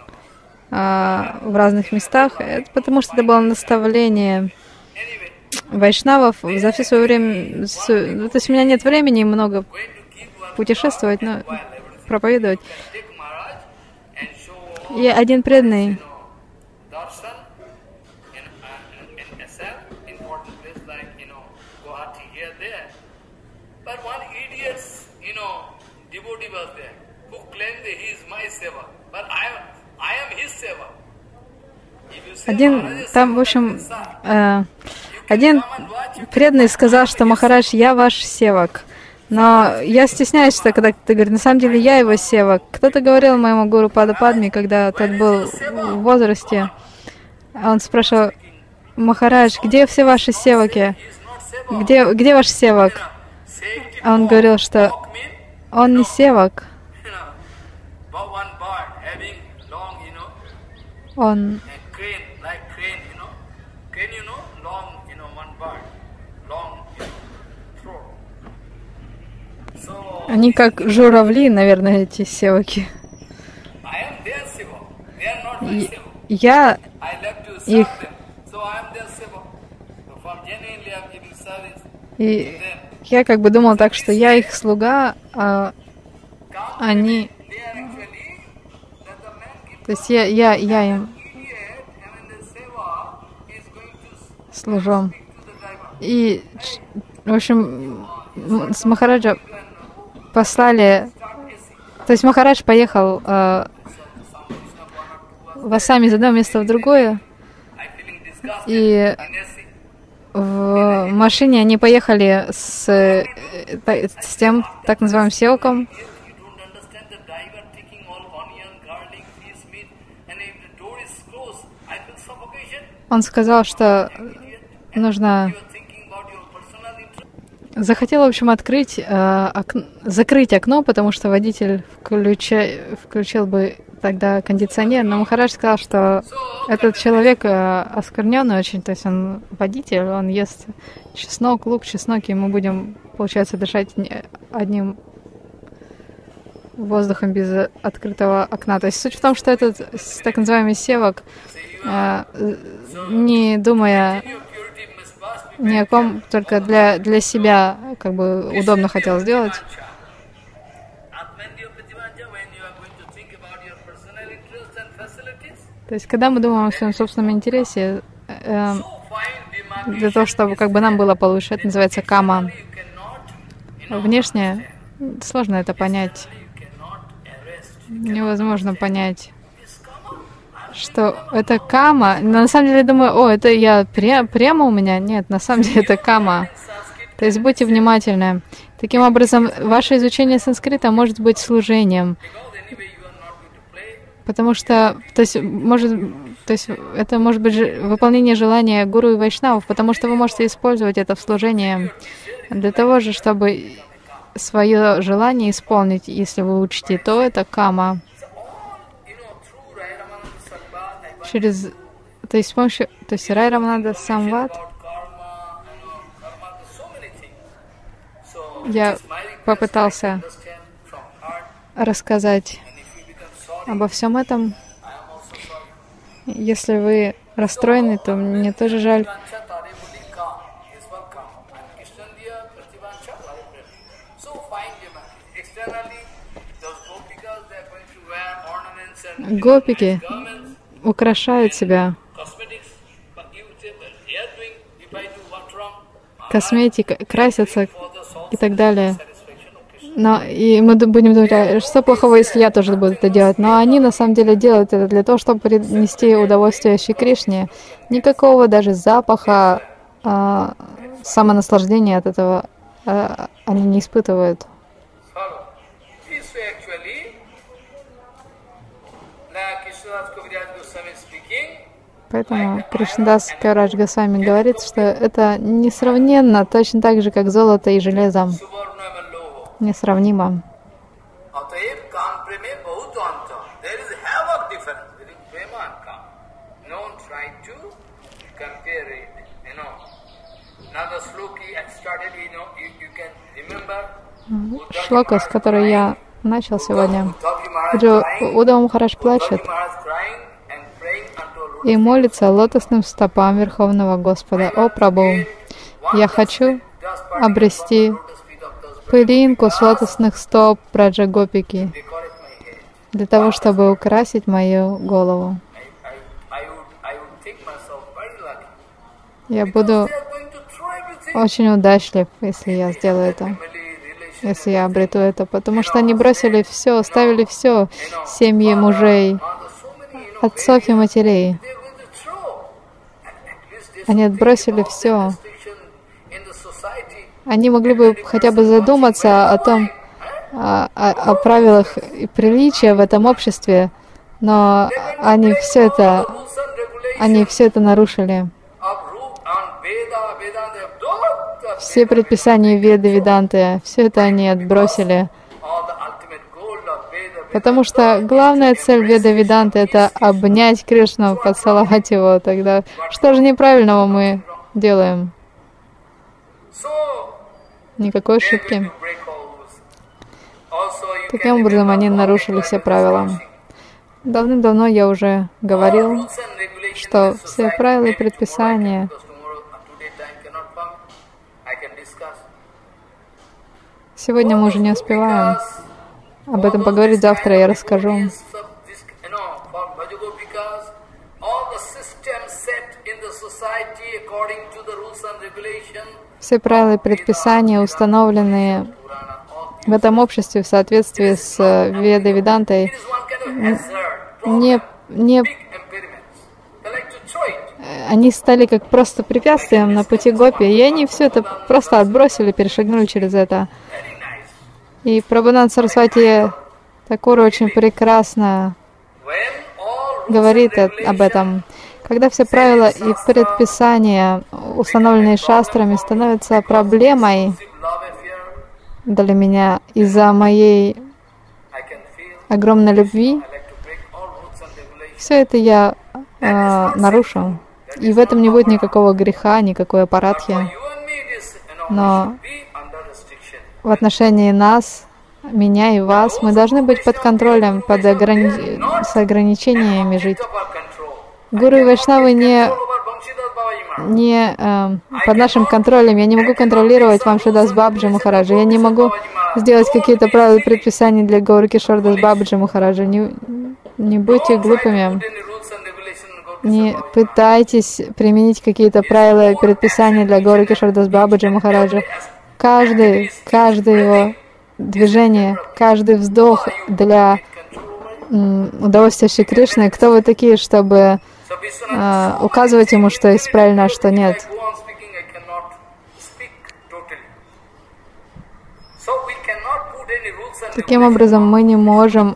в разных местах, потому что это было наставление вайшнавов за все свое время. То есть у меня нет времени много путешествовать, но проповедовать. И один преданный там, в общем, один преданный сказал, что Махарадж, я ваш севак. Но я стесняюсь, что когда ты говоришь, на самом деле я его севак. Кто-то говорил моему гуру Падападми, когда тот был в возрасте, он спрашивал: Махарадж, где все ваши севаки? Где ваш севак? А он говорил, что он не севак. Он... Они как журавли, наверное, эти севаки. Я их... И я как бы думал так, что я их слуга, а они... То есть я им служу. И, в общем, с Махараджа послали... То есть Махарадж поехал в Ассаме из одного места в другое, и в машине они поехали с тем так называемым севаком. Он сказал, что нужно... Захотел, в общем, закрыть окно, потому что водитель включил бы тогда кондиционер, но Махарадж сказал, что этот человек оскверненный очень, то есть он водитель, он ест чеснок, лук, чеснок, и мы будем, получается, дышать одним воздухом без открытого окна. То есть суть в том, что этот так называемый севак, не думая ни о ком, только для себя как бы удобно хотел сделать. То есть, когда мы думаем о своем собственном интересе, для того, чтобы как бы нам было получше, это называется кама. Внешне сложно это понять. Невозможно понять, что это кама. Но на самом деле я думаю, это я прямо у меня? Нет, на самом деле это кама. То есть будьте внимательны. Таким образом, ваше изучение санскрита может быть служением. Потому что, это может быть выполнение желания гуру и вайшнавов, потому что вы можете использовать это в служении для того же, чтобы свое желание исполнить. Если вы учите, то это кама. То есть с помощью, Рай Рамананда Самвад, я попытался рассказать обо всем этом. Если вы расстроены, то мне тоже жаль. Гопики украшают себя косметикой, красятся и так далее. И мы будем думать, что плохого, если я тоже буду это делать. Но они на самом деле делают это для того, чтобы принести удовольствие Шри Кришне. Никакого даже запаха, самонаслаждения от этого они не испытывают. Поэтому Кришнадас Кавирадж Госвами говорит, что это несравненно, точно так же, как золото и железо. Несравнимо. Шлока, с которой я начал сегодня. Удава Махарадж плачет и молится лотосным стопам Верховного Господа. О Прабху, я хочу обрести пылинку с лотосных стоп Браджа Гопики для того, чтобы украсить мою голову. Я буду очень удачлив, если я сделаю это, если я обрету это, потому что они бросили все, оставили все, семьи мужей, отцов и матерей. Они отбросили все. Они могли бы хотя бы задуматься о том, о правилах и приличия в этом обществе, но они все это нарушили. Все предписания Веды, Веданты, все это они отбросили. Потому что главная цель Веды, Веданты — это обнять Кришну, поцеловать его. Тогда что же неправильного мы делаем? Никакой ошибки. Таким образом, они нарушили все правила. Давным-давно я уже говорил, что все правила и предписания сегодня мы уже не успеваем. Об этом поговорить завтра я расскажу. Все правила и предписания, установленные в этом обществе в соответствии с Ведой, Ведантой, они стали как просто препятствием на пути гопи, и они все это просто отбросили, перешагнули через это. И Прабхупада Сарасвати Такур очень прекрасно говорит об этом. Когда все правила и предписания, установленные шастрами, становятся проблемой для меня из-за моей огромной любви, все это я нарушу. И в этом не будет никакого греха, никакой апаратхи. Но в отношении нас, меня и вас, мы должны быть под контролем, с ограничениями жить. Гуру и вайшнавы не под нашим контролем. Я не могу контролировать Вамшидас Бабаджи Махараджа. Я не могу сделать какие-то правила и предписания для Гауры Кишордас Бабаджи Махараджа. Не будьте глупыми. Не пытайтесь применить какие-то правила и предписания для Гауры Кишордас Бабаджи Махараджа. Каждое его движение, каждый вздох для удовольствия Шри Кришны. Кто вы такие, чтобы указывать ему, что есть правильно, а что нет? Таким образом, мы не можем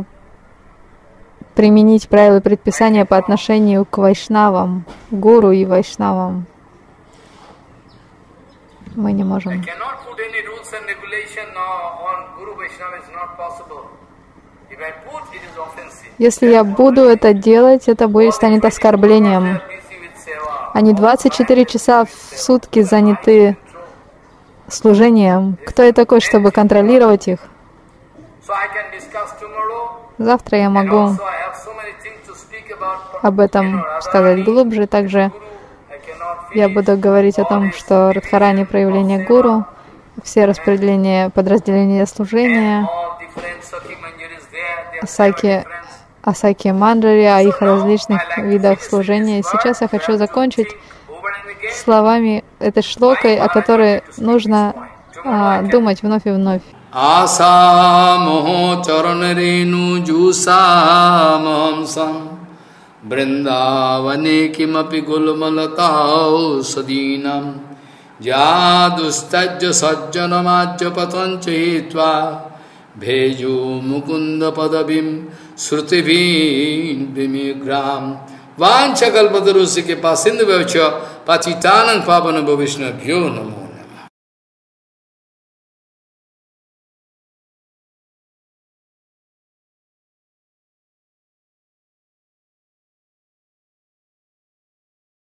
применить правила и предписания по отношению к вайшнавам, гуру и вайшнавам. Мы не можем. Если я буду это делать, это станет оскорблением. Они 24 часа в сутки заняты служением. Кто я такой, чтобы контролировать их? Завтра я могу об этом сказать глубже. Также я буду говорить о том, что Радхарани — проявление гуру, все подразделения служения, Асаки Манджари, о их различных видах служения. Сейчас я хочу закончить словами этой шлокой, о которой нужно думать вновь и вновь. Аса мохо чаранарenu jusa mamsam Vrindavane kimapi gulmalatau sadinam Jadustajya sajjanamajya patancha hitva Bheju mukunda padabim srutivim vimigram Vancha kalpatarusike pasindhu bhavcha Patitanang pavana bhavishnabhyo namo